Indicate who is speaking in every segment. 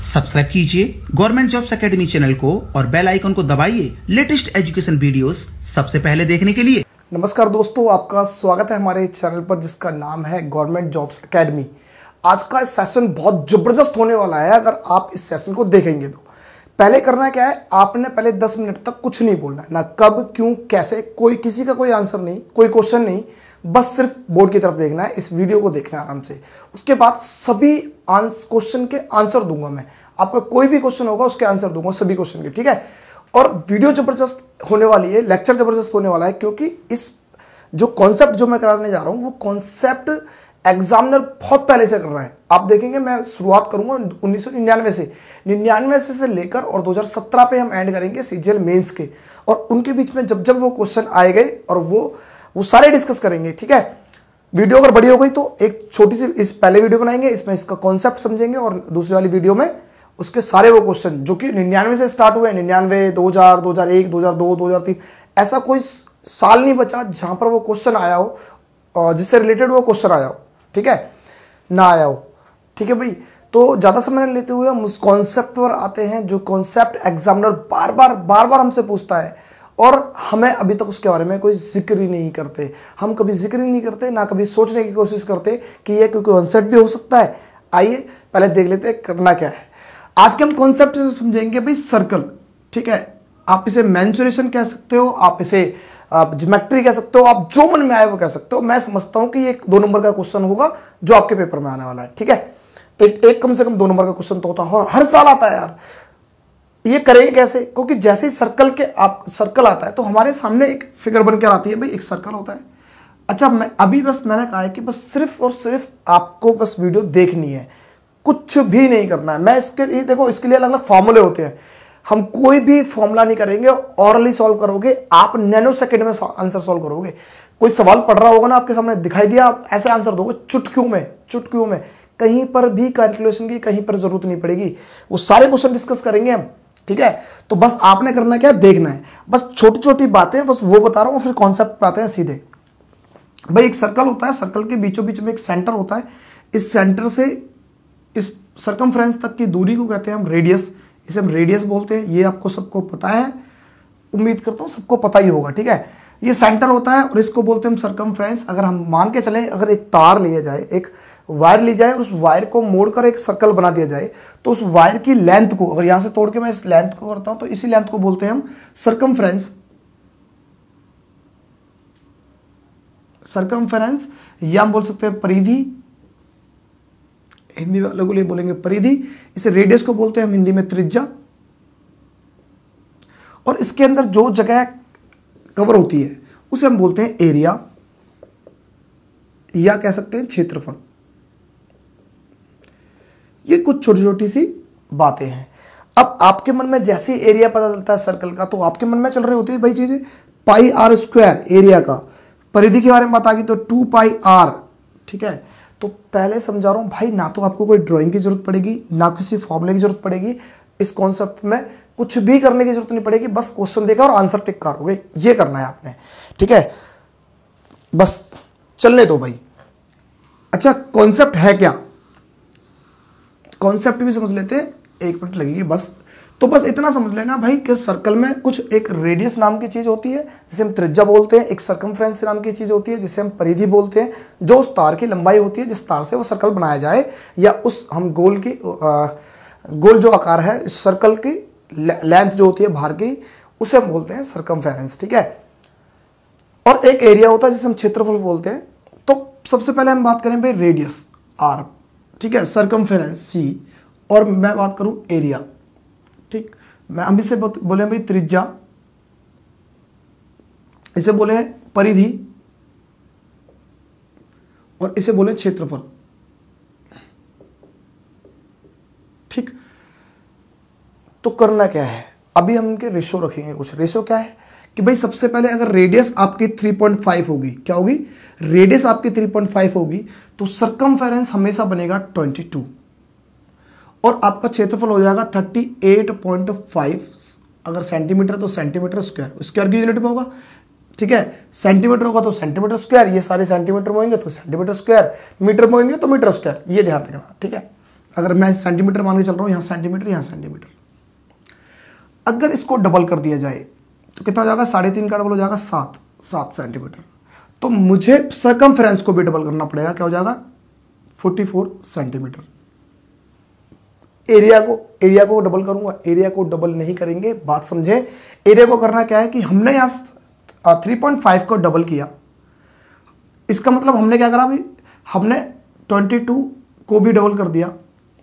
Speaker 1: Subscribe कीजिए government jobs academy channel को और बेल आइकन को दबाइए लेटेस्ट एजुकेशन वीडियोस सबसे पहले देखने के लिए।
Speaker 2: नमस्कार दोस्तों, आपका स्वागत है हमारे चैनल पर जिसका नाम है गवर्नमेंट जॉब्स एकेडमी। आज का सेशन बहुत ज़बरदस्त होने वाला है। अगर आप इस सेशन को देखेंगे तो पहले करना क्या है, आपने पहले 10 मिनट तक कुछ नहीं बोलना है, ना कब क्यों कैसे, कोई किसी का कोई आंसर नहीं, कोई क्वेश्चन नहीं, बस सिर्फ बोर्ड की तरफ देखना है, इस वीडियो को देखना है आराम से। उसके बाद सभी क्वेश्चन के आंसर दूंगा मैं, आपका कोई भी क्वेश्चन होगा उसके आंसर दूंगा सभी क्वेश्चन के, ठीक है। और वीडियो जबरदस्त होने वाली है, लेक्चर जबरदस्त होने वाला है, क्योंकि इस जो कॉन्सेप्ट जो मैं कराने जा रहा हूं वो कॉन्सेप्ट एग्जामिनर बहुत पहले से कर रहा है। आप देखेंगे मैं शुरुआत करूंगा 1999 से, 99 से लेकर और 2017 पे हम एंड करेंगे सीजीएल मेंस के, और उनके बीच में जब जब वो क्वेश्चन आए गए और वो सारे डिस्कस करेंगे, ठीक है। वीडियो अगर बड़ी हो गई तो एक छोटी सी इस पहले वीडियो बनाएंगे, इसमें इसका कॉन्सेप्ट समझेंगे, और दूसरी वाली वीडियो में उसके सारे वो क्वेश्चन जो कि 99 से स्टार्ट हुए, 99, 2000, 2001, 2002, 2003, ऐसा कोई साल नहीं बचा जहां पर वो क्वेश्चन आया हो और जिससे रिलेटेड वो क्वेश्चन आया हो, ठीक है, ना आया हो, ठीक है भाई। तो ज़्यादा समय नहीं लेते हुए हम उस कॉन्सेप्ट पर आते हैं जो कॉन्सेप्ट एग्जामिनर बार बार हमसे पूछता है, और हमें अभी तक उसके बारे में कोई जिक्र ही नहीं करते। हम कभी जिक्र ही नहीं करते, ना कभी सोचने की कोशिश करते कि ये कोई कॉन्सेप्ट भी हो सकता है। आइए पहले देख लेते हैं करना क्या है। आज के हम कॉन्सेप्ट समझेंगे भाई सर्कल, ठीक है। आप इसे मेंसुरेशन कह सकते हो, आप इसे ज्योमेट्री कह सकते हो, आप जो मन में आए वो कह सकते हो। मैं समझता हूं कि ये 2 नंबर का क्वेश्चन होगा जो आपके पेपर में आने वाला है, ठीक है। एक कम से कम 2 नंबर का क्वेश्चन तो होता है और हर साल आता है यार। ये करेंगे कैसे? क्योंकि जैसे ही सर्कल आता है तो हमारे सामने एक फिगर बनकर आती है, भाई एक सर्कल होता है। अच्छा, मैंने कहा है कि बस सिर्फ और सिर्फ आपको बस वीडियो देखनी है, कुछ भी नहीं करना है। मैं इसके लिए देखो, इसके लिए अलग अलग फॉर्मूले होते हैं, हम कोई भी फॉर्मूला नहीं करेंगे, ऑरली सॉल्व करोगे आप, नैनो सेकंड में आंसर सॉल्व करोगे। कोई सवाल पढ़ रहा होगा ना आपके सामने, दिखाई दिया, आप ऐसे आंसर दोगे चुटकियों में, कहीं पर भी कैलकुलेशन की कहीं पर जरूरत नहीं पड़ेगी। वो सारे क्वेश्चन डिस्कस करेंगे हम, ठीक है। तो बस आपने करना क्या, देखना है, बस छोटी छोटी बातें बस वो बता रहा हूं, फिर कॉन्सेप्ट पे आते हैं सीधे। भाई एक सर्कल होता है, सर्कल के बीचों बीच में एक सेंटर होता है, इस सेंटर से इस सर्कमफ्रेंस तक की दूरी को कहते हैं हम रेडियस, इसे हम रेडियस बोलते हैं। ये आपको सबको पता है, उम्मीद करता हूं सबको पता ही होगा, ठीक है। ये सेंटर होता है और इसको बोलते हैं हम सर्कमफ्रेंस। अगर हम मान के चलें, अगर एक तार लिया जाए, एक वायर ली जाए और उस वायर को मोड़कर एक सर्कल बना दिया जाए, तो उस वायर की लेंथ को, अगर यहां से तोड़ के मैं इस लेंथ को करता हूं तो इसी लेंथ को बोलते हैं हम सर्कमफ्रेंस, या हम बोल सकते हैं परिधि, हिंदी वालों के लिए बोलेंगे परिधि। इसे रेडियस को बोलते हैं हम हिंदी में त्रिज्या। और इसके अंदर जो जगह कवर होती है उसे हम बोलते हैं एरिया, या कह सकते हैं क्षेत्रफल। ये कुछ छोटी छोटी सी बातें हैं। अब आपके मन में जैसे एरिया पता चलता है सर्कल का, तो आपके मन में चल रही होती है भाई चीजें, पाई आर स्क्वायर एरिया का। परिधि के बारे में बात आ गई तो 2 पाई आर, ठीक है। तो पहले समझा रहा हूं भाई, ना तो आपको कोई ड्राइंग की जरूरत पड़ेगी, ना किसी फॉर्मूले की जरूरत पड़ेगी, इस कॉन्सेप्ट में कुछ भी करने की जरूरत नहीं पड़ेगी, बस क्वेश्चन देखा और आंसर टिक करोगे, ये करना है आपने, ठीक है। बस चलने दो भाई। अच्छा, कॉन्सेप्ट है क्या, कॉन्सेप्ट भी समझ लेते हैं, 1 मिनट लगेगी बस। तो बस इतना समझ लेना भाई कि सर्कल में कुछ एक रेडियस नाम की चीज होती है जिसे हम त्रिज्या बोलते हैं, एक सर्कमफ्रेंस नाम की चीज होती है जिसे हम परिधि बोलते हैं, जो उस तार की लंबाई होती है जिस तार से वो सर्कल बनाया जाए, या उस हम गोल जो आकार है इस सर्कल की लेंथ जो होती है बाहर की, उसे हम बोलते हैं सर्कमफेरेंस, ठीक है। और एक एरिया होता है जिसे हम क्षेत्रफल बोलते हैं। तो सबसे पहले हम बात करें भाई रेडियस आर, ठीक है, सर्कमफेरेंस सी, और मैं बात करूं एरिया, ठीक। हम इसे बोले भाई त्रिज्या, इसे बोले परिधि, और इसे बोले क्षेत्रफल, ठीक। तो करना क्या है, अभी हम इनके रेशो रखेंगे। कुछ रेशो क्या है कि भाई सबसे पहले अगर रेडियस आपकी 3.5 होगी, क्या होगी, रेडियस आपकी 3.5 होगी, तो सर्कमफेरेंस हमेशा बनेगा 22, और आपका क्षेत्रफल हो जाएगा 38.5। अगर सेंटीमीटर तो सेंटीमीटर स्क्वायर की यूनिट में होगा, ठीक है। सेंटीमीटर होगा तो सेंटीमीटर स्क्वायर, ये सारे सेंटीमीटर में होंगे तो सेंटीमीटर स्क्वायर, मीटर में होंगे तो मीटर स्क्वायर, ये ध्यान रखना, ठीक है। अगर मैं सेंटीमीटर मान के चल रहा हूँ, यहाँ सेंटीमीटर, यहाँ सेंटीमीटर, अगर इसको डबल कर दिया जाए तो कितना हो जाएगा, 3.5 का डबल हो जाएगा 7 सेंटीमीटर। तो मुझे सर्कमफ्रेंस को भी डबल करना पड़ेगा, क्या हो जाएगा 44 सेंटीमीटर। एरिया को डबल करूंगा, एरिया को डबल नहीं करेंगे, बात समझे। एरिया को करना क्या है कि हमने यहाँ 3.5 को डबल किया, इसका मतलब हमने क्या करा अभी, हमने 22 को भी डबल कर दिया।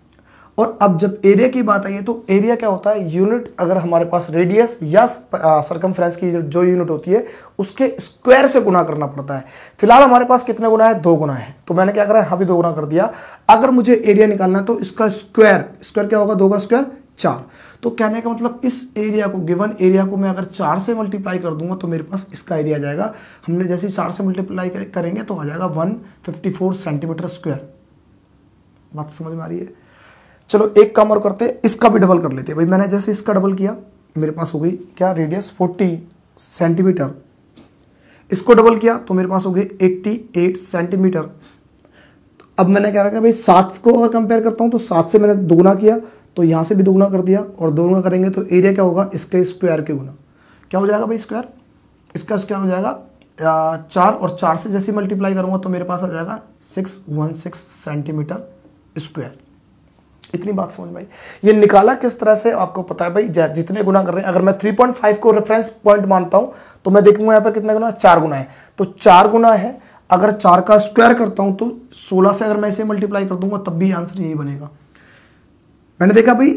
Speaker 2: और अब जब एरिया की बात आई है तो एरिया क्या होता है, यूनिट अगर हमारे पास रेडियस या सर्कमफ्रेंस की जो यूनिट होती है उसके स्क्वायर से गुना करना पड़ता है। फिलहाल हमारे पास कितने गुना है, 2 गुना है, तो मैंने क्या करा, यहाँ भी 2 गुना कर दिया। अगर मुझे एरिया निकालना है तो इसका स्क्वायर क्या होगा, 2 का स्क्वायर 4। तो कहने का मतलब इस एरिया को, गिवन एरिया को मैं अगर 4 से मल्टीप्लाई कर दूंगा तो मेरे पास इसका एरिया आ जाएगा। हमने जैसे 4 से मल्टीप्लाई करेंगे तो आ जाएगा 154 सेंटीमीटर स्क्वायर। बात समझ में आ रही है। चलो एक काम और करते हैं, इसका भी डबल कर लेते हैं भाई। मैंने जैसे इसका डबल किया, मेरे पास हो गई क्या, रेडियस 40 सेंटीमीटर। इसको डबल किया तो मेरे पास हो गई 88 सेंटीमीटर। अब मैंने क्या रखा भाई, 7 को अगर कंपेयर करता हूं तो 7 से मैंने दोगुना किया, तो यहां से भी दोगुना कर दिया, और दोगुना करेंगे तो एरिया क्या होगा, इसके स्क्वायर के गुना। क्या हो जाएगा भाई स्क्वायर, इसका स्क्वायर हो जाएगा 4, और 4 से जैसे मल्टीप्लाई करूंगा तो मेरे पास आ जाएगा 616 सेंटीमीटर स्क्वायर। इतनी बात समझ में आई। ये निकाला किस तरह से आपको पता है भाई, जितने गुना कर रहे हैं, अगर मैं 3.5 को रेफरेंस पॉइंट मानता हूं तो मैं देखूंगा यहाँ पर कितने गुना, 4 गुना है, तो 4 गुना है। अगर 4 का स्क्वायर करता हूं तो 16 से अगर मैं इसे मल्टीप्लाई कर दूंगा तब भी आंसर यही बनेगा। मैंने देखा भाई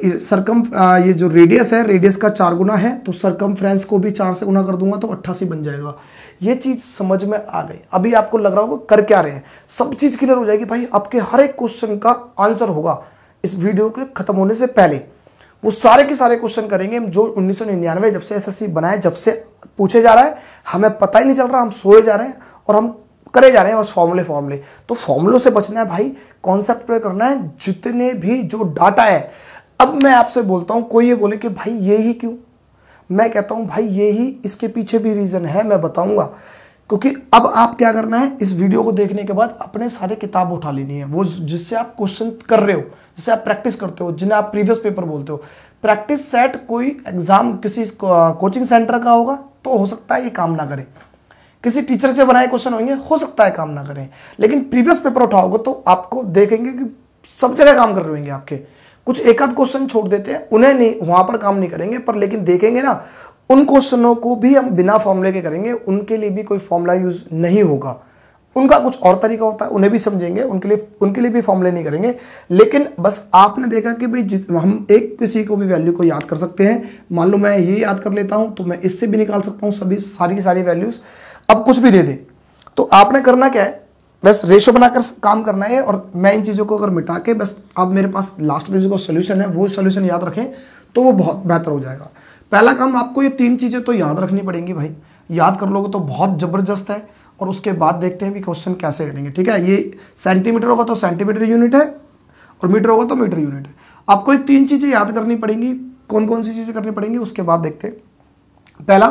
Speaker 2: ये जो रेडियस है, रेडियस का 4 गुना है, तो सर्कमफ्रेंस को भी 4 से गुना कर दूंगा तो 88 बन जाएगा। ये चीज समझ में आ गई। अभी आपको लग रहा होगा कर क्या रहे हैं, सब चीज क्लियर हो जाएगी भाई। आपके हर एक क्वेश्चन का आंसर होगा इस वीडियो के खत्म होने से पहले। वो सारे के सारे क्वेश्चन करेंगे जो 1999 जब से एसएससी बनाए, जब से पूछे जा रहा है, हमें पता ही नहीं चल रहा, हम सोए जा रहे हैं और हम करे जा रहे हैं बस फॉर्मूले। तो फॉर्मूलों से बचना है भाई, कॉन्सेप्ट पे करना है, जितने भी जो डाटा है। अब मैं आपसे बोलता हूं, कोई ये बोले कि भाई ये ही क्यों, मैं कहता हूं भाई ये ही, इसके पीछे भी रीजन है, मैं बताऊंगा। क्योंकि अब आप क्या करना है, इस वीडियो को देखने के बाद अपने सारे किताब उठा लेनी है, वो जिससे आप क्वेश्चन कर रहे हो, जिससे आप प्रैक्टिस करते हो, जिन्हें आप प्रीवियस पेपर बोलते हो। प्रैक्टिस सेट कोई एग्जाम किसी कोचिंग सेंटर का होगा तो हो सकता है ये काम ना करे, किसी टीचर के बनाए क्वेश्चन होंगे, हो सकता है काम ना करें, लेकिन प्रीवियस पेपर उठाओगे तो आपको देखेंगे कि सब जगह काम कर रहे होंगे आपके। कुछ एक आध क्वेश्चन छोड़ देते हैं, उन्हें नहीं, वहां पर काम नहीं करेंगे, पर लेकिन देखेंगे ना, उन क्वेश्चनों को भी हम बिना फॉर्मूले के करेंगे, उनके लिए भी कोई फॉर्मूला यूज नहीं होगा, उनका कुछ और तरीका होता है, उन्हें भी समझेंगे, उनके लिए भी फॉर्मूले नहीं करेंगे। लेकिन बस आपने देखा कि भाई हम एक किसी को भी वैल्यू को याद कर सकते हैं। मान लो मैं ये याद कर लेता हूं तो मैं इससे भी निकाल सकता हूं सारी की सारी वैल्यूज। अब कुछ भी दे दे तो आपने करना क्या है, बस रेशो बनाकर काम करना है। और मैं इन चीज़ों को अगर मिटा के बस अब मेरे पास लास्ट में जो सोल्यूशन है वो सोल्यूशन याद रखें तो वो बहुत बेहतर हो जाएगा। पहला काम, आपको ये 3 चीज़ें तो याद रखनी पड़ेंगी भाई, याद कर लोगे तो बहुत ज़बरदस्त है। और उसके बाद देखते हैं भी क्वेश्चन कैसे करेंगे, ठीक है। ये सेंटीमीटर होगा तो सेंटीमीटर यूनिट है, और मीटर होगा तो मीटर यूनिट है। आपको ये 3 चीज़ें याद करनी पड़ेंगी। कौन कौन सी चीज़ें करनी पड़ेंगी उसके बाद देखते हैं। पहला,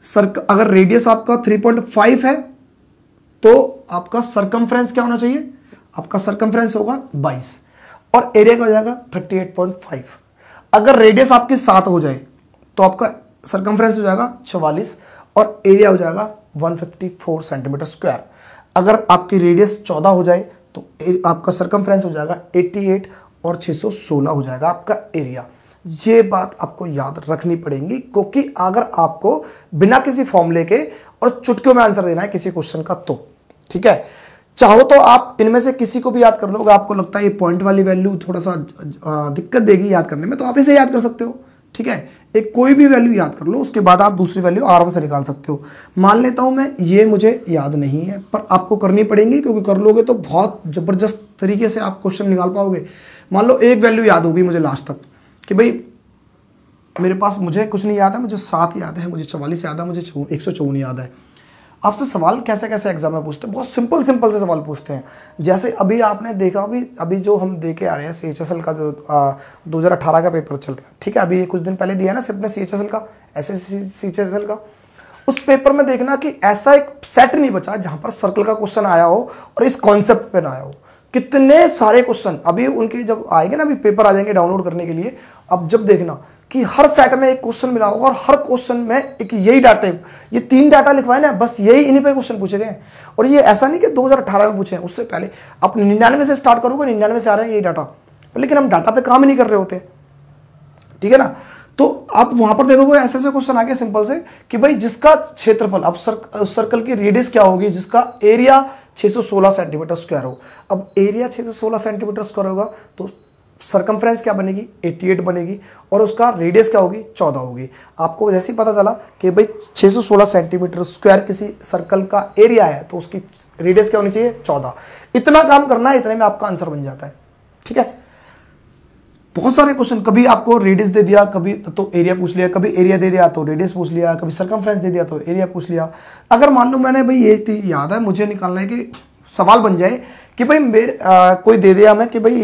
Speaker 2: अगर रेडियस आपका 3.5 है तो आपका सर्कमफ्रेंस क्या होना चाहिए, आपका सर्कमफ्रेंस होगा 22 और एरिया का हो जाएगा 38.5। अगर रेडियस आपकी 7 हो जाए तो आपका सर्कमफ्रेंस हो जाएगा 44 और एरिया हो जाएगा 154 सेंटीमीटर स्क्वायर। अगर आपकी रेडियस 14 हो जाए तो आपका सर्कमफ्रेंस हो जाएगा 88 और 616 हो जाएगा आपका एरिया। ये बात आपको याद रखनी पड़ेगी, क्योंकि अगर आपको बिना किसी फॉर्मूले के और चुटकियों में आंसर देना है किसी क्वेश्चन का तो, ठीक है। चाहो तो आप इनमें से किसी को भी याद कर लो, आपको लगता है ये पॉइंट वाली वैल्यू थोड़ा सा दिक्कत देगी याद करने में तो आप इसे याद कर सकते हो, ठीक है। एक कोई भी वैल्यू याद कर लो, उसके बाद आप दूसरी वैल्यू आराम से निकाल सकते हो। मान लेता हूं मैं ये मुझे याद नहीं है, पर आपको करनी पड़ेंगी, क्योंकि कर लोगे तो बहुत जबरदस्त तरीके से आप क्वेश्चन निकाल पाओगे। मान लो एक वैल्यू याद होगी मुझे लास्ट तक कि भाई मेरे पास, मुझे कुछ नहीं याद है, मुझे 7 याद है, मुझे 44 याद है, मुझे 154 याद है। आपसे सवाल कैसे कैसे एग्जाम में पूछते हैं, बहुत सिंपल से सवाल पूछते हैं। जैसे अभी आपने देखा, अभी जो हम दे के आ रहे हैं CHSL का जो 2018 का पेपर चल रहा है, ठीक है, अभी कुछ दिन पहले दिया ना सिर्फ ने CHSL का, CHSL का, उस पेपर में देखना कि ऐसा एक सेट नहीं बचा जहां पर सर्कल का क्वेश्चन आया हो और इस कॉन्सेप्ट पे ना आया हो। कितने सारे क्वेश्चन अभी उनके जब आएंगे ना, अभी पेपर आ जाएंगे डाउनलोड करने के लिए, अब जब देखना कि हर सेट में एक क्वेश्चन मिला होगा और हर क्वेश्चन में एक यही डाटा, ये 3 डाटा लिखवाए ना, बस यही इन्हीं पे क्वेश्चन पूछे गए। और ये ऐसा नहीं कि 2018 में पूछे हैं, उससे पहले आप 99 से स्टार्ट करोगे, 99 से आ रहे हैं यही डाटा, लेकिन हम डाटा पे काम ही नहीं कर रहे होते, ठीक है ना। तो आप वहां पर देखोगे ऐसे ऐसे क्वेश्चन आ गए सिंपल से कि भाई जिसका क्षेत्रफल, अब सर्कल की रेडियस क्या होगी, जिसका एरिया 616 सेंटीमीटर स्क्वायर हो। अब एरिया 616 सेंटीमीटर स्क्वायर होगा तो सरकमफ्रेंस क्या बनेगी, 88 बनेगी, और उसका रेडियस क्या होगी, 14 होगी। आपको जैसे ही पता चला कि भाई 616 सेंटीमीटर स्क्वायर किसी सर्कल का एरिया है तो उसकी रेडियस क्या होनी चाहिए, 14। इतना काम करना है, इतने में आपका आंसर बन जाता है, ठीक है। बहुत सारे क्वेश्चन, कभी आपको रेडियस दे दिया, कभी तो एरिया पूछ लिया, कभी एरिया दे दिया तो रेडियस पूछ लिया, कभी सरकमफ्रेंस दे दिया तो एरिया पूछ लिया। अगर मान लो मैंने भाई ये याद है, मुझे निकालना है कि सवाल बन जाए कि भाई मेरे कोई दे दिया हमें कि भाई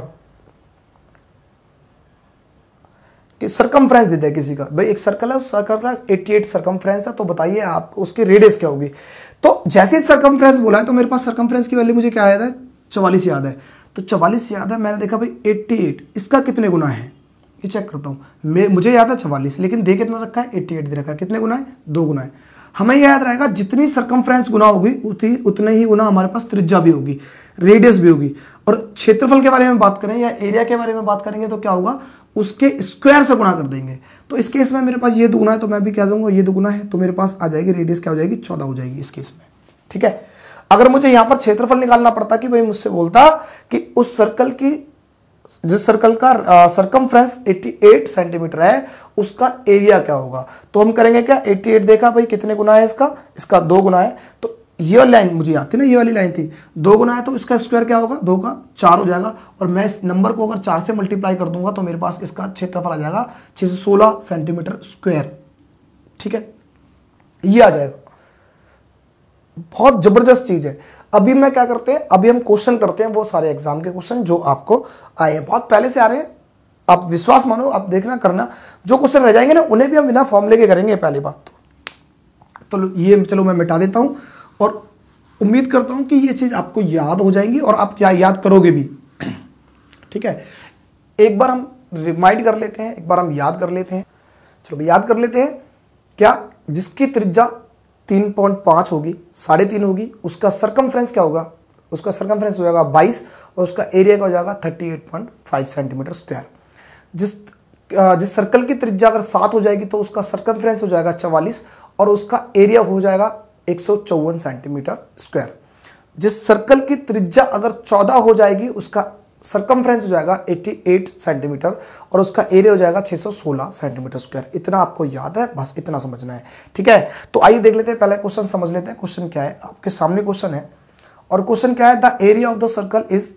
Speaker 2: कि सरकमफ्रेंस दे दिया किसी का, भाई एक सर्कल है, उस सर्कल का 88 सरकमफ्रेंस है, तो बताइए आप उसकी रेडियस क्या होगी। तो जैसे ही सरकमफ्रेंस बोला है तो मेरे पास सरकमफ्रेंस की वैल्यू मुझे क्या याद है, 44 याद है। तो 44 याद है, मैंने देखा भाई 88 इसका कितने गुना है, ये चेक करता हूँ। मुझे याद है 44, लेकिन दे कितना रखा है, 88 दे रखा है, कितने गुना है, 2 गुना है। हमें याद रहेगा जितनी सरकमफ्रेंस गुना होगी उतने ही गुना हमारे पास त्रिज्या भी होगी, रेडियस भी होगी। और क्षेत्रफल के बारे में बात करें या एरिया के बारे में बात करेंगे तो क्या होगा, उसके स्क्वायर से गुणा कर देंगे। तो इस केस में मेरे पास ये 2 गुना है तो मैं भी कह दूंगा ये 2 गुना है, तो मेरे पास आ जाएगी रेडियस क्या हो जाएगी, 14 हो जाएगी इस केस में, ठीक है। अगर मुझे यहां पर क्षेत्रफल निकालना पड़ता कि भाई मुझसे बोलता कि उस सर्कल की, जिस सर्कल का सरकमफ्रेंस 88 सेंटीमीटर है उसका एरिया क्या होगा, तो हम करेंगे क्या, 88 देखा भाई कितने गुना है इसका 2 गुना है। तो ये वाली लाइन मुझे याद थी ना, ये वाली लाइन थी, 2 गुना है तो इसका स्क्वायर क्या होगा, 2 का 4 हो जाएगा। और मैं इस नंबर को अगर 4 से मल्टीप्लाई कर दूंगा तो मेरे पास इसका क्षेत्रफल आ जाएगा 616 सेंटीमीटर स्क्वायर, ठीक है, ये आ जाएगा। बहुत जबरदस्त चीज है। अभी मैं क्या करते हैं, अभी हम क्वेश्चन करते हैं वो सारे एग्जाम के क्वेश्चन जो आपको आए हैं, बहुत पहले से आ रहे हैं, आप विश्वास मानो, आप देखना करना, जो क्वेश्चन रह जाएंगे ना उन्हें भी हम बिना फॉर्मूले के करेंगे पहली बात तो ये चलो मैं मिटा देता हूं और उम्मीद करता हूं कि ये चीज आपको याद हो जाएंगी और आप क्या याद करोगे भी, ठीक है। एक बार हम रिमाइंड कर लेते हैं, एक बार हम याद कर लेते हैं, चलो याद कर लेते हैं। क्या, जिसकी त्रिज्या 3.5 होगी, 3.5 होगी, उसका सरकमफ्रेंस क्या होगा, उसका सरकमफ्रेंस हो जाएगा 22 और उसका एरिया का हो जाएगा 38.5 सेंटीमीटर स्क्वायर। जिस सर्कल की त्रिज्या अगर 7 हो जाएगी तो उसका सरकमफ्रेंस हो जाएगा 44 और उसका एरिया हो जाएगा 154 सेंटीमीटर स्क्वायर। जिस सर्कल की त्रिज्या अगर 14 हो जाएगी उसका सरकमफ्रेंस हो जाएगा 88 सेंटीमीटर और उसका एरिया हो जाएगा 616 सेंटीमीटर स्क्वायर। इतना आपको याद है, बस इतना समझना है, ठीक है। तो आइए देख लेते हैं, पहले क्वेश्चन समझ लेते हैं। क्वेश्चन क्या है, आपके सामने क्वेश्चन है और क्वेश्चन क्या है, the area of the circle is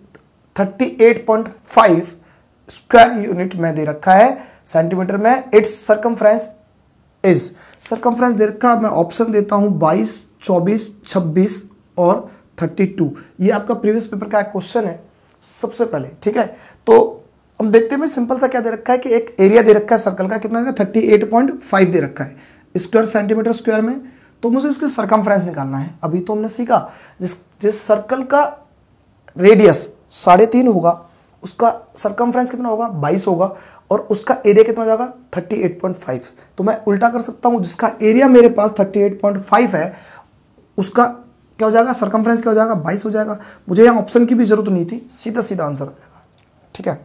Speaker 2: 38.5 square unit में दे रखा है सेंटीमीटर में, इट्स सरकमफ्रेंस इज, सरकमफ्रेंस दे रखा, मैं ऑप्शन देता हूं 22, 24, 26 और 32। ये आपका प्रीवियस पेपर का क्वेश्चन है सबसे पहले, ठीक है। तो हम देखते हैं, सिंपल सा क्या दे रखा है कि एक एरिया दे रखा है सर्कल का, कितना है, 38.5 दे रखा है स्क्वायर सेंटीमीटर स्क्वायर में, तो मुझे इसके सरकमफ्रेंस निकालना है। अभी तो हमने सीखा जिस सर्कल का रेडियस 3.5 होगा उसका सरकमफ्रेंस कितना होगा, 22 होगा और उसका एरिया कितना हो जाएगा 38.5। तो मैं उल्टा कर सकता हूं, जिसका एरिया मेरे पास 38.5 है उसका क्या हो जाएगा, सरकमफ्रेंस क्या हो जाएगा, 22 हो जाएगा। मुझे यहाँ ऑप्शन की भी जरूरत नहीं थी, सीधा सीधा आंसर आ जाएगा, ठीक है।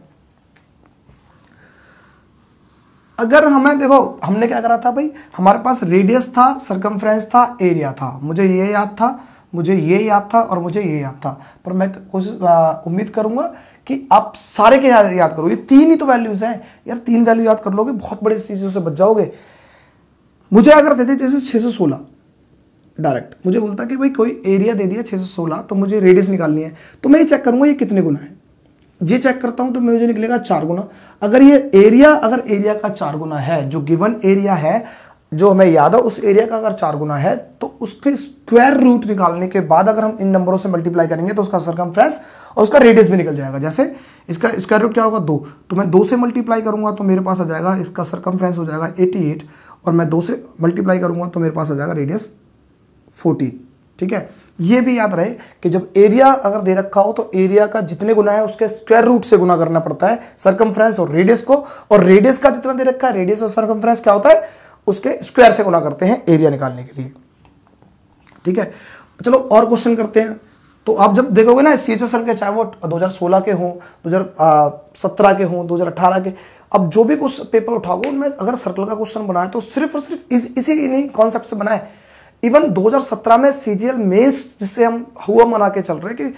Speaker 2: अगर हमें देखो, हमने क्या करा था भाई, हमारे पास रेडियस था, सरकमफ्रेंस था, एरिया था, मुझे ये याद था, मुझे ये याद था और मुझे ये याद था, पर मैं कोशिश उम्मीद करूंगा कि आप सारे के याद करो। ये 3 ही तो वैल्यूज हैं यार, 3 वैल्यू याद कर लोगे, बहुत बड़ी चीजों से बच जाओगे। मुझे अगर देते जैसे 616 डायरेक्ट, मुझे बोलता कि भाई कोई एरिया दे दिया 616, तो मुझे रेडियस निकालनी है, तो मैं ये चेक करूंगा ये कितने गुना है, ये चेक करता हूं तो मुझे निकलेगा 4 गुना। अगर एरिया का 4 गुना है, जो गिवन एरिया है जो हमें याद है उस एरिया का अगर 4 गुना है, तो उसके स्क्वायर रूट निकालने के बाद अगर हम इन नंबरों से मल्टीप्लाई करेंगे तो उसका सरकमफ्रेंस और उसका रेडियस भी निकल जाएगा। जैसे इसका स्क्वायर रूट क्या होगा 2, तो मैं 2 से मल्टीप्लाई करूंगा तो मेरे पास आ जाएगा, इसका सरकमफ्रेंस हो जाएगा 88 और मैं 2 से मल्टीप्लाई करूंगा तो मेरे पास आ जाएगा रेडियस 14, ठीक है। ये भी याद रहे कि जब एरिया अगर दे रखा हो तो एरिया का जितने गुना है उसके स्क्वायर रूट से गुना करना पड़ता है सरकमफ्रेंस और रेडियस को, और रेडियस का जितना दे रखा है रेडियस और सरकमफ्रेंस क्या होता है उसके स्क्वायर से गुना करते हैं एरिया निकालने के लिए। ठीक है, चलो और क्वेश्चन करते हैं। तो आप जब देखोगे ना CHSL के, चाहे वो 2016 के हों, 2017 के हों, 2018 के, अब जो भी कुछ पेपर उठाओगे उनमें अगर सर्कल का क्वेश्चन बनाए तो सिर्फ और सिर्फ इसी नहीं कॉन्सेप्ट से बनाए। इवन 2017 में CGL मेंस, जिससे हम हुआ मना के चल रहे हैं कि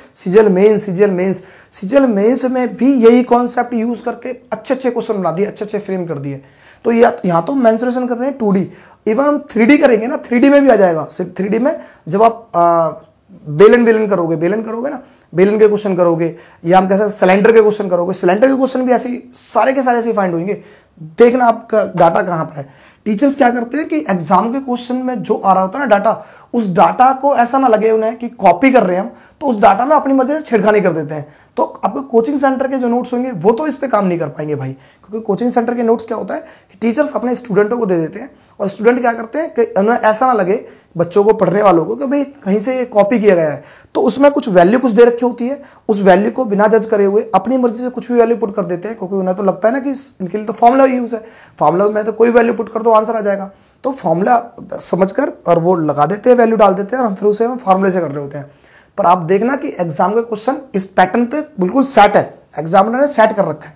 Speaker 2: CGL मेंस में भी यही कॉन्सेप्ट यूज करके अच्छे क्वेश्चन बना दिए, अच्छे फ्रेम कर दिए। तो यहाँ तो मेंसुरेशन कर रहे हैं 2D, इवन हम 3D करेंगे ना, 3D में भी आ जाएगा। सिर्फ 3D में जब आप बेलन करोगे ना, बेलन के क्वेश्चन करोगे, या हम कैसे सिलेंडर के क्वेश्चन करोगे, सिलेंडर के क्वेश्चन भी ऐसे सारे के सारे ऐसे फाइंड होंगे। देखना आपका डाटा कहाँ पर है। टीचर्स क्या करते हैं कि एग्जाम के क्वेश्चन में जो आ रहा होता है ना डाटा, उस डाटा को ऐसा ना लगे उन्हें कि कॉपी कर रहे हैं हम, तो उस डाटा में अपनी मर्जी से छेड़खानी कर देते हैं। तो आपके कोचिंग सेंटर के जो नोट्स होंगे वो तो इस पे काम नहीं कर पाएंगे भाई, क्योंकि कोचिंग सेंटर के नोट्स क्या होता है कि टीचर्स अपने स्टूडेंटों को दे देते हैं, और स्टूडेंट क्या करते हैं कि उन्हें ऐसा ना लगे बच्चों को, पढ़ने वालों को, कि भाई कहीं से ये कॉपी किया गया है। तो उसमें कुछ वैल्यू कुछ दे रखी होती है, उस वैल्यू को बिना जज करे हुए अपनी मर्जी से कुछ भी वैल्यू पुट कर देते हैं, क्योंकि उन्हें तो लगता है ना कि इनके लिए तो फॉर्मूला यूज है, फॉर्मूला में तो कोई वैल्यू पुट कर दो आंसर आ जाएगा। तो फॉर्मूला समझकर और वो लगा देते हैं, वैल्यू डाल देते हैं, और हम फिर उसे हम फॉर्मूले से कर रहे होते हैं। पर आप देखना कि एग्जाम का क्वेश्चन इस पैटर्न पे बिल्कुल सेट है, एग्जामिनर ने सेट कर रखा है।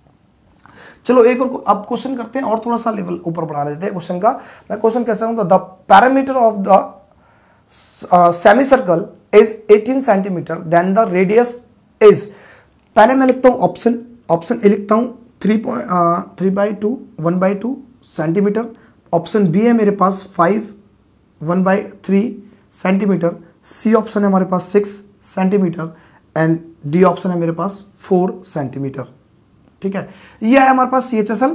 Speaker 2: चलो एक और अब क्वेश्चन करते हैं, और थोड़ा सा लेवल ऊपर बढ़ा देते हैं क्वेश्चन का। मैं क्वेश्चन कैसा हूं, the perimeter of the semi circle is 18 centimetre, then the radius is, पहले मैं लिखता हूं ऑप्शन ए लिखता हूं 3/2 1/2 सेंटीमीटर। ऑप्शन बी है मेरे पास 5 1/3 सेंटीमीटर। सी ऑप्शन है हमारे पास 6 सेंटीमीटर, एंड डी ऑप्शन है मेरे पास 4 सेंटीमीटर। ठीक है, यह है हमारे पास CHSL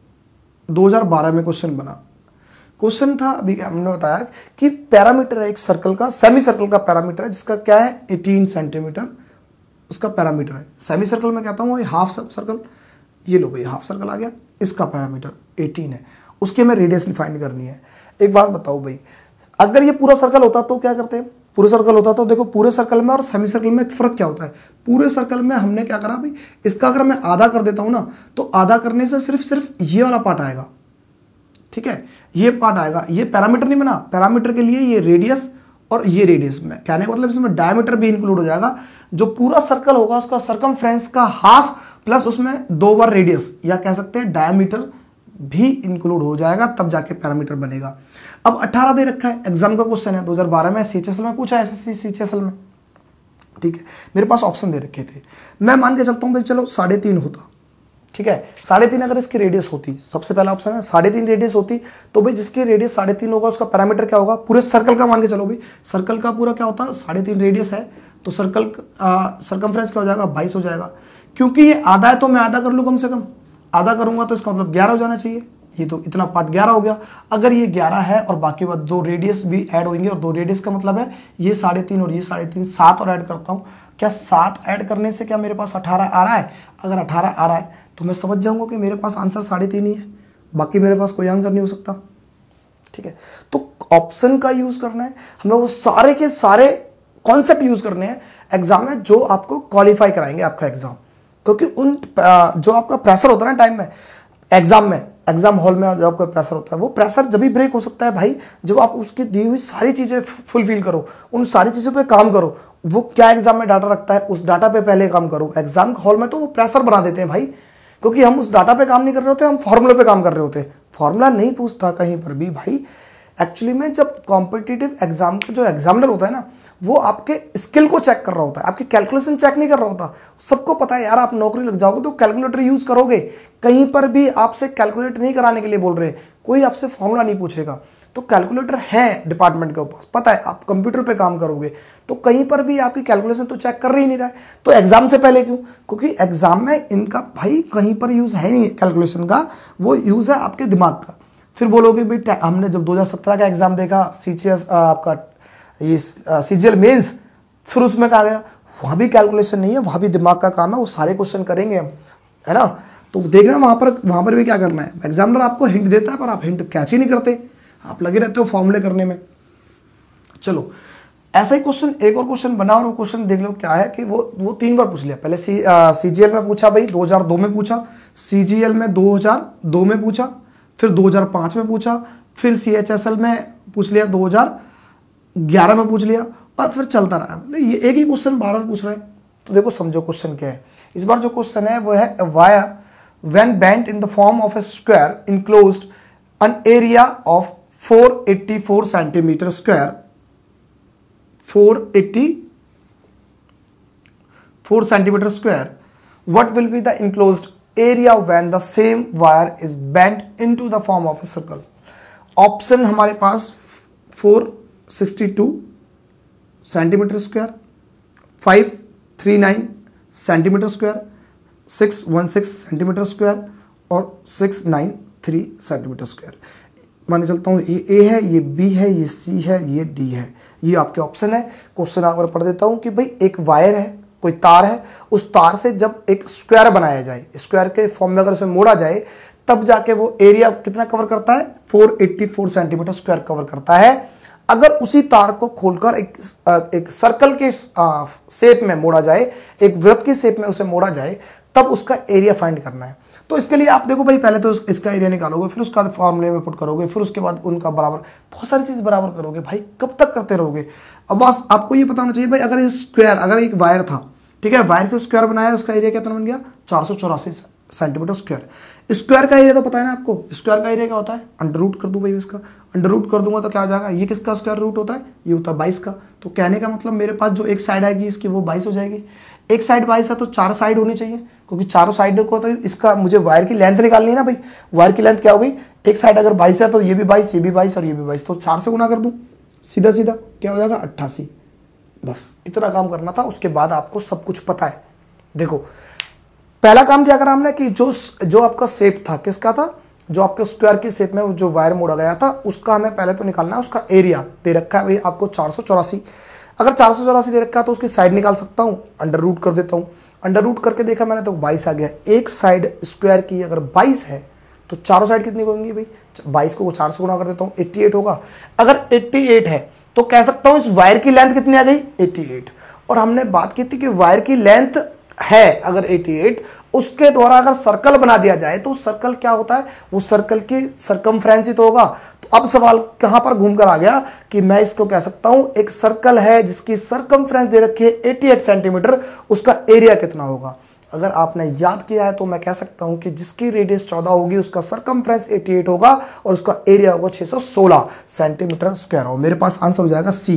Speaker 2: 2012 में क्वेश्चन बना। क्वेश्चन था, अभी हमने बताया कि पैरामीटर है एक सर्कल का, सेमी सर्कल का पैरामीटर है, जिसका क्या है 18 सेंटीमीटर उसका पैरामीटर है। सेमी सर्कल में कहता हूँ ये हाफ सर्कल, ये लो भाई हाफ सर्कल आ गया, इसका पैरामीटर 18 है, उसकी हमें रेडियस फाइंड करनी है। एक बात बताओ भाई, अगर ये पूरा सर्कल होता तो क्या करते हैं, पूरे सर्कल होता तो देखो पूरे सर्कल में और सेमी सर्कल में फर्क क्या होता है। पूरे सर्कल में हमने क्या करा भाई, इसका अगर मैं आधा कर देता हूं ना, तो आधा करने से सिर्फ ये वाला पार्ट आएगा। ठीक है, ये पार्ट आएगा, ये पैरामीटर नहीं बना, पैरामीटर के लिए ये रेडियस और ये रेडियस में, कहने का मतलब इसमें डायमीटर भी इंक्लूड हो जाएगा। जो पूरा सर्कल होगा उसका सरकमफ्रेंस का हाफ प्लस उसमें 2 बार रेडियस, या कह सकते हैं डायमीटर भी इंक्लूड हो जाएगा, तब जाके पैरामीटर बनेगा। अब 18 दे रखा है, एग्जाम का क्वेश्चन है 2012 में, CHSL में पूछा है, SSC CHSL में। ठीक है, मेरे पास ऑप्शन दे रखे थे, मैं मान के चलता हूं भाई चलो 3.5 होता। ठीक है, 3.5 अगर इसकी रेडियस होती, सबसे पहला ऑप्शन है 3.5 रेडियस होती, तो भाई जिसकी रेडियस 3.5 होगा उसका पैरामीटर क्या होगा, पूरे सर्कल का मान के चलो भाई, सर्कल का पूरा क्या होता है 3.5 रेडियस है, तो सर्कल सरकमफ्रेंस क्या हो जाएगा 22 हो जाएगा। क्योंकि ये आधा है तो मैं आधा कर लूँ, कम से कम आधा करूंगा तो इसका मतलब 11 हो जाना चाहिए। ये तो इतना पार्ट 11 हो गया। अगर ये 11 है और बाकी बात 2 रेडियस भी ऐड होंगे, और 2 रेडियस का मतलब है ये 3.5 और ये 3.5, 7 और ऐड करता हूँ। क्या 7 ऐड करने से क्या मेरे पास 18 आ रहा है? अगर 18 आ रहा है तो मैं समझ जाऊंगा कि मेरे पास आंसर 3.5 ही है, बाकी मेरे पास कोई आंसर नहीं हो सकता। ठीक है, तो ऑप्शन का यूज करना है हमें, वो सारे के सारे कॉन्सेप्ट यूज करने हैं एग्जाम में जो आपको क्वालिफाई कराएंगे आपका एग्जाम। क्योंकि उन जो आपका प्रेशर होता है ना टाइम में, एग्जाम हॉल में जो आपका प्रेशर होता है, वो प्रेशर जब भी ब्रेक हो सकता है भाई जब आप उसकी दी हुई सारी चीज़ें फुलफिल करो, उन सारी चीज़ों पे काम करो। वो क्या एग्जाम में डाटा रखता है उस डाटा पे पहले काम करो। एग्जाम हॉल में तो वो प्रेशर बना देते हैं भाई, क्योंकि हम उस डाटा पे काम नहीं कर रहे होते, हम फॉर्मूले पे काम कर रहे होते। फॉर्मूला नहीं पूछता कहीं पर भी भाई। एक्चुअली में जब कॉम्पिटिटिव एग्जाम का जो एग्जामिनर होता है ना, वो आपके स्किल को चेक कर रहा होता है, आपकी कैलकुलेशन चेक नहीं कर रहा होता। सबको पता है यार, आप नौकरी लग जाओगे तो कैलकुलेटर यूज करोगे, कहीं पर भी आपसे कैलकुलेट नहीं कराने के लिए बोल रहे, कोई आपसे फॉर्मूला नहीं पूछेगा। तो कैलकुलेटर है डिपार्टमेंट के पास, पता है आप कंप्यूटर पे काम करोगे, तो कहीं पर भी आपकी कैलकुलेशन तो चेक कर ही नहीं रहा है। तो एग्जाम से पहले क्यों? क्योंकि एग्जाम में इनका भाई कहीं पर यूज है नहीं कैलकुलेशन का, वो यूज है आपके दिमाग का। फिर बोलोगे भाई हमने जब 2017 का एग्जाम देखा आपका ये CGL मेंस, फिर उसमें कहा गया वहाँ भी कैलकुलेशन नहीं है, वहाँ भी दिमाग का काम है, वो सारे क्वेश्चन करेंगे हम, है ना। तो देखना वहाँ पर भी क्या करना है। एग्जामिनर आपको हिंट देता है पर आप हिंट कैच ही नहीं करते, आप लगे रहते हो फॉर्मूले करने में। चलो ऐसा ही क्वेश्चन एक और क्वेश्चन बना और वो क्वेश्चन देख लो क्या है कि वो 3 बार पूछ लिया। पहले सीजीएल में पूछा भाई 2002 में पूछा, सीजीएल में 2002 में पूछा, फिर 2005 में पूछा, फिर सीएचएसएल में पूछ लिया 2011 में पूछ लिया, और फिर चलता रहा। ये एक ही क्वेश्चन बार बार पूछ रहे हैं। तो देखो समझो क्वेश्चन क्या है। इस बार जो क्वेश्चन है वो है wire when bent in the form of a square enclosed an area of 484 centimeter square, 484 centimeter square, what will be the enclosed area when the same wire is bent into the form of a circle? Option हमारे पास 462 centimetre square, 539 centimetre square, 616 centimetre square और 693 centimetre square. माने चलता हूँ ये ए है, ये B है, ये सी है, ये डी है। ये आपके ऑप्शन है। क्वेश्चन आगे पढ़ देता हूँ कि भाई एक वायर है, कोई तार है, उस तार से जब एक स्क्वायर बनाया जाए, स्क्वायर के फॉर्म में अगर उसे मोड़ा जाए तब जाके वो एरिया कितना कवर करता है, 484 सेंटीमीटर स्क्वायर कवर करता है। अगर उसी तार को खोलकर एक सर्कल के शेप में मोड़ा जाए, एक वृत्त की शेप में उसे मोड़ा जाए, तब उसका एरिया फाइंड करना है। तो इसके लिए आप देखो भाई पहले तो इसका एरिया निकालोगे, फिर उसका फॉर्मूले में पुट करोगे, फिर उसके बाद उनका बराबर बहुत सारी चीज बराबर करोगे। भाई कब तक करते रहोगे? अब बस आपको ये पता होना चाहिए भाई, अगर स्क्वायर, अगर एक वायर था, ठीक है, वायर से स्क्वायर बनाया, उसका एरिया कितना बन गया, 484 सेंटीमीटर स्क्वायर। स्क्वायर का एरिया तो पता है ना आपको, स्क्वायर का एरिया क्या होता है, अंडर रूट कर दूं भाई इसका, अंडर रूट कर दूंगा तो क्या हो जाएगा, ये किसका स्क्वायर रूट होता है, ये होता है 22 का। तो कहने का मतलब मेरे पास जो एक साइड आएगी इसकी वो 22 हो जाएगी। एक साइड 22 है तो 4 साइड होनी चाहिए, क्योंकि चारों साइड को तो इसका मुझे वायर की लेंथ निकालनी है ना भाई। वायर की लेंथ क्या हो गई, एक साइड अगर 22 है तो ये भी 22, ये भी 22 और ये भी 22, तो 4 से गुना कर दूं, सीधा सीधा क्या हो जाएगा 88। बस इतना काम करना था, उसके बाद आपको सब कुछ पता है। देखो पहला काम क्या करा हमने कि जो आपका शेप था, किसका था, जो आपके स्क्वायर की शेप में जो वायर मोड़ा गया था, उसका हमें पहले तो निकालना है। उसका एरिया दे रखा है भाई आपको 484। अगर 484 दे रखा है तो उसकी साइड निकाल सकता हूँ, अंडर रूट कर देता हूँ। अंडर रूट करके देखा मैंने तो 22 आ गया। एक साइड स्क्वायर की अगर 22 है तो चारों साइड कितनी होंगी भाई, 22 को 4 से गुना कर देता हूँ, 88 होगा। अगर 88 है तो कह सकता हूँ इस वायर की लेंथ कितनी आ गई, 88। और हमने बात की थी कि वायर की लेंथ है अगर 88, उसके द्वारा अगर सर्कल बना दिया जाए तो सर्कल क्या होता है, वो सर्कल की सरकमफ्रेंस ही तो होगा। तो अब सवाल कहां पर घूमकर आ गया कि मैं इसको कह सकता हूं एक सर्कल है जिसकी सरकमफ्रेंस दे रखी है 88 सेंटीमीटर, उसका एरिया कितना होगा। अगर आपने याद किया है तो मैं कह सकता हूं कि जिसकी रेडियस 14 होगी उसका सरकमफ्रेंस 88 होगा और उसका एरिया होगा 616 सेंटीमीटर स्क्वायर। और मेरे पास आंसर हो जाएगा सी।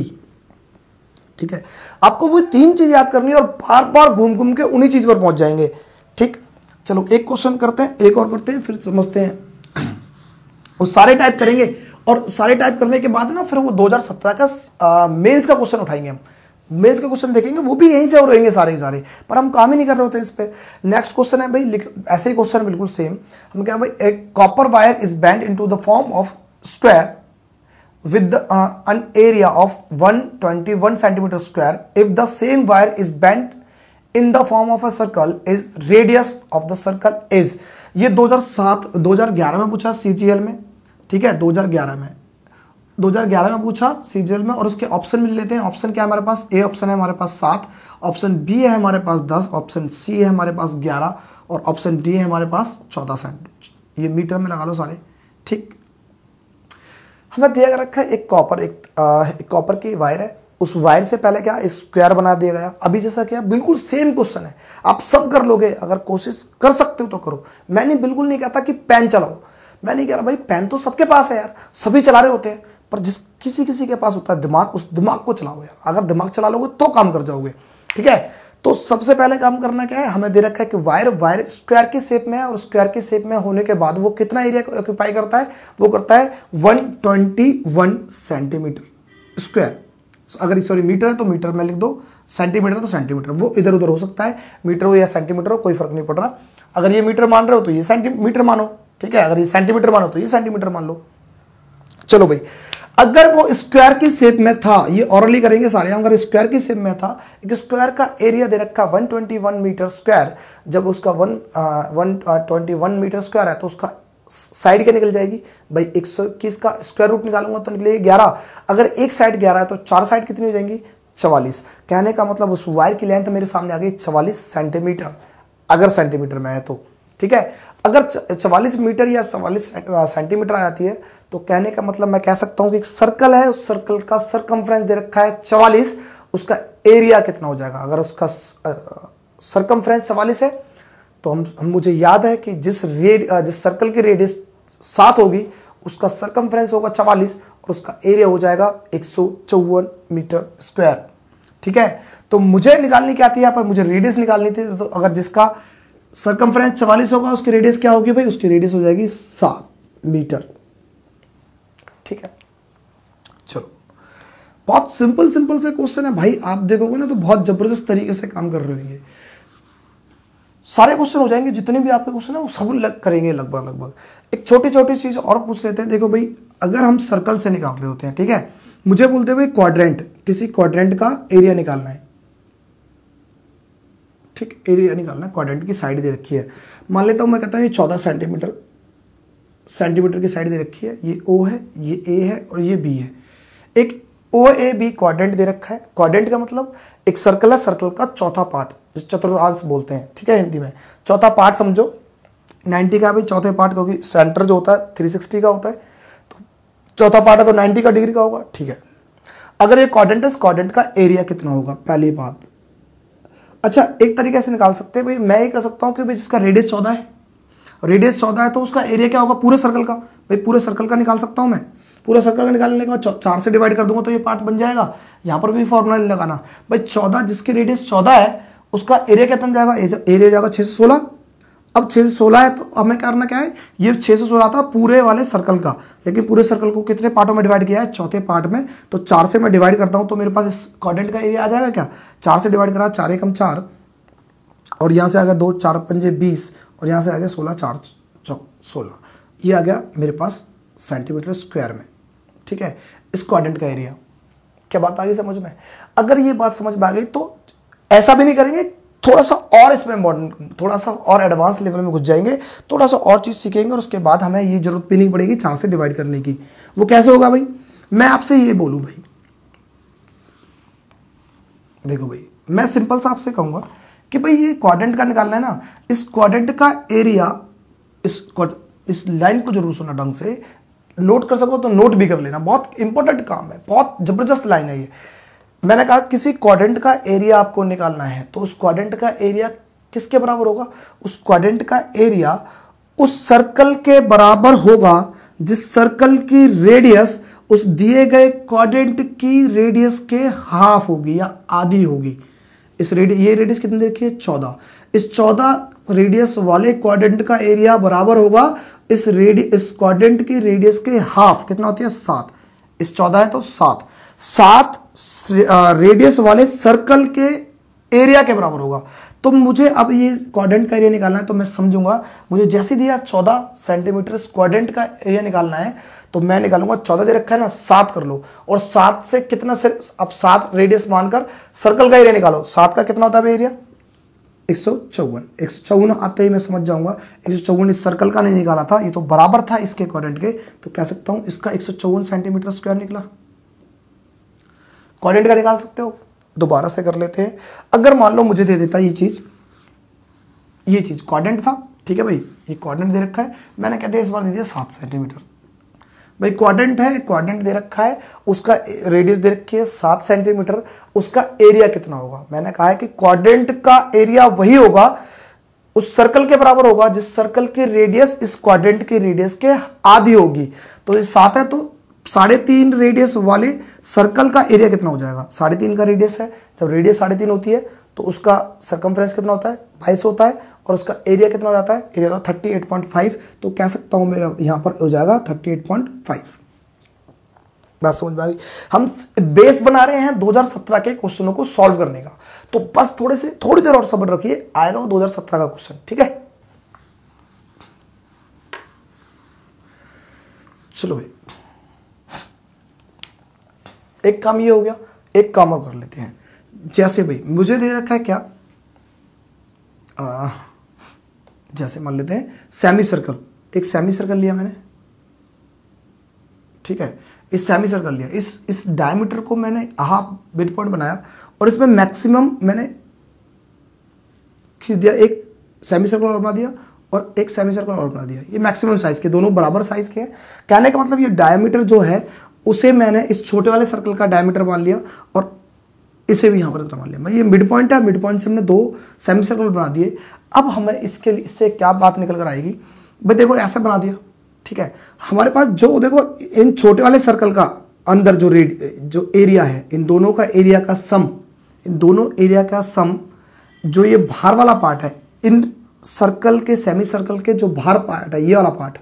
Speaker 2: ठीक है, आपको वो 3 चीज याद करनी है और बार बार घूम घूम के उन्हीं चीज पर पहुंच जाएंगे। ठीक, चलो एक क्वेश्चन करते हैं, एक और करते हैं, फिर समझते हैं। वो सारे टाइप करेंगे और सारे टाइप करने के बाद ना फिर वो 2017 का मेंस का क्वेश्चन उठाएंगे हम। मेंस का क्वेश्चन देखेंगे, वो भी यहीं से और रहेंगे सारे सारे, पर हम काम ही नहीं कर रहे होते इस पे। नेक्स्ट क्वेश्चन है भाई, ऐसे ही क्वेश्चन बिल्कुल सेम। हम क्या भाई, एक copper wire is bend into the form of square with an area of 121 centimeter square. If the same wire is bent in the form of a circle, is radius of the circle is। ये 2011 में पूछा CGL में, ठीक है, 2011 में पूछा CGL में। और उसके ऑप्शन मिल लेते हैं। ऑप्शन क्या है हमारे पास, ए ऑप्शन है हमारे पास 7, ऑप्शन बी है हमारे पास 10, ऑप्शन सी है हमारे पास 11 और ऑप्शन डी है हमारे पास 14 सेंटीमीटर। ये मीटर में लगा लो सारे। ठीक, हमें दिया रखा है एक कॉपर की वायर है, उस वायर से पहले क्या स्क्वायर बना दिया गया। अभी जैसा क्या बिल्कुल सेम क्वेश्चन है, आप सब कर लोगे, अगर कोशिश कर सकते हो तो करो। मैं बिल्कुल नहीं कहता कि पेन चलाओ, मैं नहीं कह रहा भाई पेन तो सबके पास है यार, सभी चला रहे होते हैं, पर किसी के पास होता है दिमाग, उस दिमाग को चलाओ यार। अगर दिमाग चला लोगे तो काम कर जाओगे। ठीक है, तो सबसे पहले काम करना क्या है, हमें दे रखा है कि वायर स्क्वायर की शेप में है और स्क्वायर की शेप में होने के बाद वो कितना एरिया ऑक्यूपाई करता है, वो करता है 121 सेंटीमीटर स्क्वायर। अगर सॉरी मीटर है तो मीटर में लिख दो, सेंटीमीटर तो सेंटीमीटर, वो इधर उधर हो सकता है, मीटर हो या सेंटीमीटर हो कोई फर्क नहीं पड़ रहा। अगर ये मीटर मान रहे हो तो ये सेंटीमीटर मानो, ठीक है, अगर ये सेंटीमीटर मानो तो ये सेंटीमीटर मान लो। चलो भाई, अगर वो स्क्वायर की शेप में था, ये ऑरली करेंगे सारे, अगर स्क्वायर की शेप में था, एक स्क्वायर का एरिया दे रखा 121 मीटर स्क्वायर, जब उसका 121 मीटर स्क्वायर है तो उसका साइड क्या निकल जाएगी भाई, 121 का स्क्वायर रूट निकालूंगा तो निकलेगी 11। अगर एक साइड 11 है तो 4 साइड कितनी हो जाएंगी, 44। कहने का मतलब उस वायर की लेंथ मेरे सामने आ गई 44 सेंटीमीटर, अगर सेंटीमीटर में है तो, ठीक है। अगर 44 मीटर या 44 सेंटीमीटर आ जाती है तो कहने का मतलब मैं कह सकता हूं कि एक सर्कल है, उस सर्कल का सरकमफ्रेंस दे रखा है 44, उसका एरिया कितना हो जाएगा। अगर उसका सरकमफ्रेंस 44 है तो हम मुझे याद है कि जिस सर्कल की रेडियस 7 होगी उसका सरकमफ्रेंस होगा 44 और उसका एरिया हो जाएगा 154 मीटर स्क्वायर, ठीक है। तो मुझे निकालनी क्या थी यहाँ पर, मुझे रेडियस निकालनी थी। तो अगर जिसका सरकमफ्रेंस 44 होगा उसकी रेडियस क्या होगी भाई, उसकी रेडियस हो जाएगी 7 मीटर, ठीक है। चलो, बहुत सिंपल से क्वेश्चन है भाई, आप देखोगे ना तो बहुत जबरदस्त तरीके से काम कर रहे होंगे। सारे क्वेश्चन हो जाएंगे, जितने भी आपके क्वेश्चन है वो सब करेंगे लगभग। एक छोटी चीज और पूछ लेते हैं। देखो भाई, अगर हम सर्कल से निकाल रहे होते हैं, ठीक है, मुझे बोलते हैं भाई क्वाड्रेंट, किसी क्वाड्रेंट का एरिया निकालना है, ठीक, एरिया निकालना है, क्वाड्रेंट की साइड दे रखी है। मान लेता हूं मैं कहता हूं ये 14 सेंटीमीटर की साइड दे रखी है, ये O है, ये A है और ये B है। एक OAB क्वाड्रेंट दे रखा है। क्वाड्रेंट का मतलब एक सर्कल है, सर्कल का चौथा पार्ट, चतुर्थांश बोलते हैं, ठीक है, हिंदी में चौथा पार्ट समझो। 90 का भी चौथे पार्ट, क्योंकि सेंटर जो होता है 360 का होता है, तो चौथा पार्ट है तो 90 का डिग्री का होगा, ठीक है। अगर ये क्वाड्रेंट है, इस क्वाड्रेंट का एरिया कितना होगा, पहली बात। अच्छा, एक तरीके से निकाल सकते हैं भाई, मैं ये कह सकता हूँ कि भाई जिसका रेडियस 14 है, रेडियस 14 है तो उसका एरिया क्या होगा पूरे सर्कल का, भाई पूरे सर्कल का निकाल सकता हूँ मैं। पूरे सर्कल का निकालने के बाद 4 से डिवाइड कर दूंगा तो ये पार्ट बन जाएगा। यहाँ पर भी फॉर्मूला लगाना भाई, 14 जिसकी रेडियस 14 है उसका एरिया कितना जाएगा, एरिया जाएगा 6 से 16। अब 6 से 16 है तो हमें करना क्या है, ये 6 से 16 था पूरे वाले सर्कल का, लेकिन पूरे सर्कल को कितने पार्टों में डिवाइड किया है, चौथे पार्ट में। तो 4 से मैं डिवाइड करता हूँ तो मेरे पास इस क्वाड्रेंट का एरिया आ जाएगा क्या, 4 से डिवाइड करा, 4 एकम 4 और यहाँ से आ गया 2 4 पंजे 20 और यहाँ से आ गया 16 4 16, ये आ गया मेरे पास सेंटीमीटर स्क्वायर में, ठीक है, इस क्वाड्रेंट का एरिया। क्या बात आ गई समझ में? अगर ये बात समझ में आ गई तो ऐसा भी नहीं करेंगे, थोड़ा सा और इसमें मॉडर्न, थोड़ा सा और एडवांस लेवल में घुस जाएंगे, थोड़ा सा और चीज सीखेंगे और उसके बाद हमें ये जरूरत भी नहीं पड़ेगी 4 से डिवाइड करने की। वो कैसे होगा भाई, मैं आपसे ये बोलूं भाई, देखो भाई, मैं सिंपल सा आपसे कहूंगा कि भाई ये क्वाड्रेंट का निकालना है ना, इस क्वाड्रेंट का एरिया, इस लाइन को जरूर सुनना ढंग से, नोट कर सको तो नोट भी कर लेना, बहुत इंपॉर्टेंट काम है, बहुत जबरदस्त लाइन है ये। मैंने कहा किसी क्वाड्रेंट का एरिया आपको निकालना है तो उस क्वाड्रेंट का एरिया किसके बराबर होगा, उस क्वाड्रेंट का एरिया उस सर्कल के बराबर होगा जिस सर्कल की रेडियस उस दिए गए क्वाड्रेंट की रेडियस के हाफ होगी या आधी होगी। ये रेडियस कितनी देखिए 14, इस 14 रेडियस वाले क्वाड्रेंट का एरिया बराबर होगा इस क्वाड्रेंट की रेडियस के हाफ, कितना होती है 7, इस 14 है तो 7 रेडियस वाले सर्कल के एरिया के बराबर होगा। तो मुझे अब ये क्वाड्रेंट का एरिया निकालना है तो मैं समझूंगा, मुझे जैसे दिया 14 सेंटीमीटर क्वाड्रेंट का एरिया निकालना है तो मैं निकालूंगा, 14 दे रखा है ना, 7 कर लो और 7 से कितना से, अब 7 रेडियस मानकर सर्कल का एरिया निकालो, 7 का कितना होता है एरिया 154 आते ही मैं समझ जाऊंगा 154 इस सर्कल का नहीं निकाला था, ये तो बराबर था इसके क्वाड्रेंट के, तो कह सकता हूं इसका 154 सेंटीमीटर स्क्वायर निकला। क्वाड्रेंट का निकाल सकते हो, दोबारा से कर लेते हैं। अगर मान लो मुझे दे देता ये चीज क्वाड्रेंट था, ठीक है भाई, ये क्वाड्रेंट दे रखा है, मैंने कहते हैं इस बार दे दिया 7 सेंटीमीटर, भाई क्वाड्रेंट है, क्वाड्रेंट दे रखा है, उसका रेडियस दे रखी है 7 सेंटीमीटर, उसका एरिया कितना होगा, मैंने कहा है कि क्वाड्रेंट का एरिया वही होगा उस सर्कल के बराबर होगा जिस सर्कल की रेडियस इस क्वाड्रेंट की रेडियस के आधी होगी। तो ये 7 है तो 3.5 रेडियस वाले सर्कल का एरिया कितना हो जाएगा, 3.5 का रेडियस है, जब रेडियस 3.5 होती है तो उसका सरकमफ्रेंस कितना होता है 22 होता है और उसका एरिया कितना हो जाता है, एरिया होता है 38.5, तो कह सकता हूं मेरा यहां पर हो जाएगा 38.5। बात समझ में आ गई? हम बेस बना रहे हैं 2017 के क्वेश्चनों को सॉल्व करने का, तो बस थोड़ी देर और सब्र रखिए, आएगा 2017 का क्वेश्चन, ठीक है। चलो भाई, एक काम ये हो गया, एक काम और कर लेते हैं। जैसे भाई मुझे दे रखा है क्या, जैसे मान लेते हैं सेमी सर्कल, एक सेमी सर्कल लिया मैंने, ठीक है, इस सेमी सर्कल लिया, इस डायमीटर को मैंने हाफ मिड पॉइंट बनाया और इसमें मैक्सिमम मैंने खींच दिया, एक सेमी सर्कल और बना दिया और एक सेमी सर्कल और बना दिया। ये मैक्सिमम साइज के, दोनों बराबर साइज के हैं। कहने का मतलब ये डायमीटर जो है उसे मैंने इस छोटे वाले सर्कल का डायमीटर मान लिया और इसे भी यहाँ पर इतना मान लिया। मैं ये मिड पॉइंट है, मिड पॉइंट से हमने 2 सेमी सर्कल बना दिए। अब हमें इससे क्या बात निकल कर आएगी भाई, देखो ऐसा बना दिया, ठीक है। हमारे पास जो देखो इन छोटे वाले सर्कल का अंदर जो एरिया है, इन दोनों का एरिया का सम, इन दोनों एरिया का सम जो ये बाहर वाला पार्ट है, इन सर्कल के सेमी सर्कल के जो बाहर पार्ट है, ये वाला पार्ट,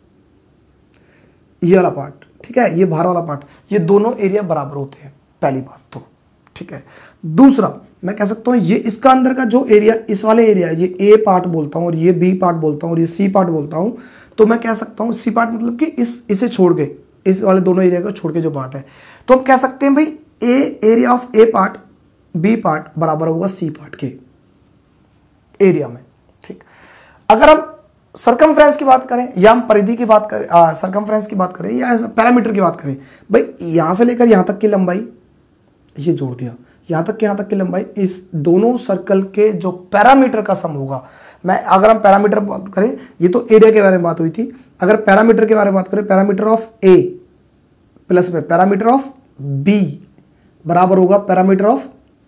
Speaker 2: ये वाला पार्ट, ठीक है, ये बाहर वाला पार्ट, ये दोनों एरिया बराबर होते हैं, पहली बात तो, ठीक है। दूसरा मैं कह सकता हूं ये इसका अंदर का जो एरिया, इस वाले एरिया, ये ए पार्ट बोलता हूं और ये बी पार्ट बोलता हूं और ये सी पार्ट बोलता हूं, तो मैं कह सकता हूं सी पार्ट मतलब कि इसे छोड़ के, इस वाले दोनों एरिया को छोड़ के जो पार्ट है, तो हम कह सकते हैं भाई area of A part B part बराबर होगा सी पार्ट के एरिया में, ठीक। अगर हम सरकमफ्रेंस की बात करें या हम परिधि की बात करें, सरकमफ्रेंस की बात करें या पैरामीटर की बात करें, भाई यहां से लेकर यहां तक की लंबाई, ये जोड़ दिया, यहां तक की लंबाई, इस दोनों सर्कल के जो पैरामीटर का सम होगा। मैं अगर हम पैरामीटर बात करें, ये तो एरिया के बारे में बात हुई थी, अगर पैरामीटर के बारे में बात करें, पैरामीटर ऑफ ए प्लस में पैरामीटर ऑफ बी बराबर होगा पैरामीटर ऑफ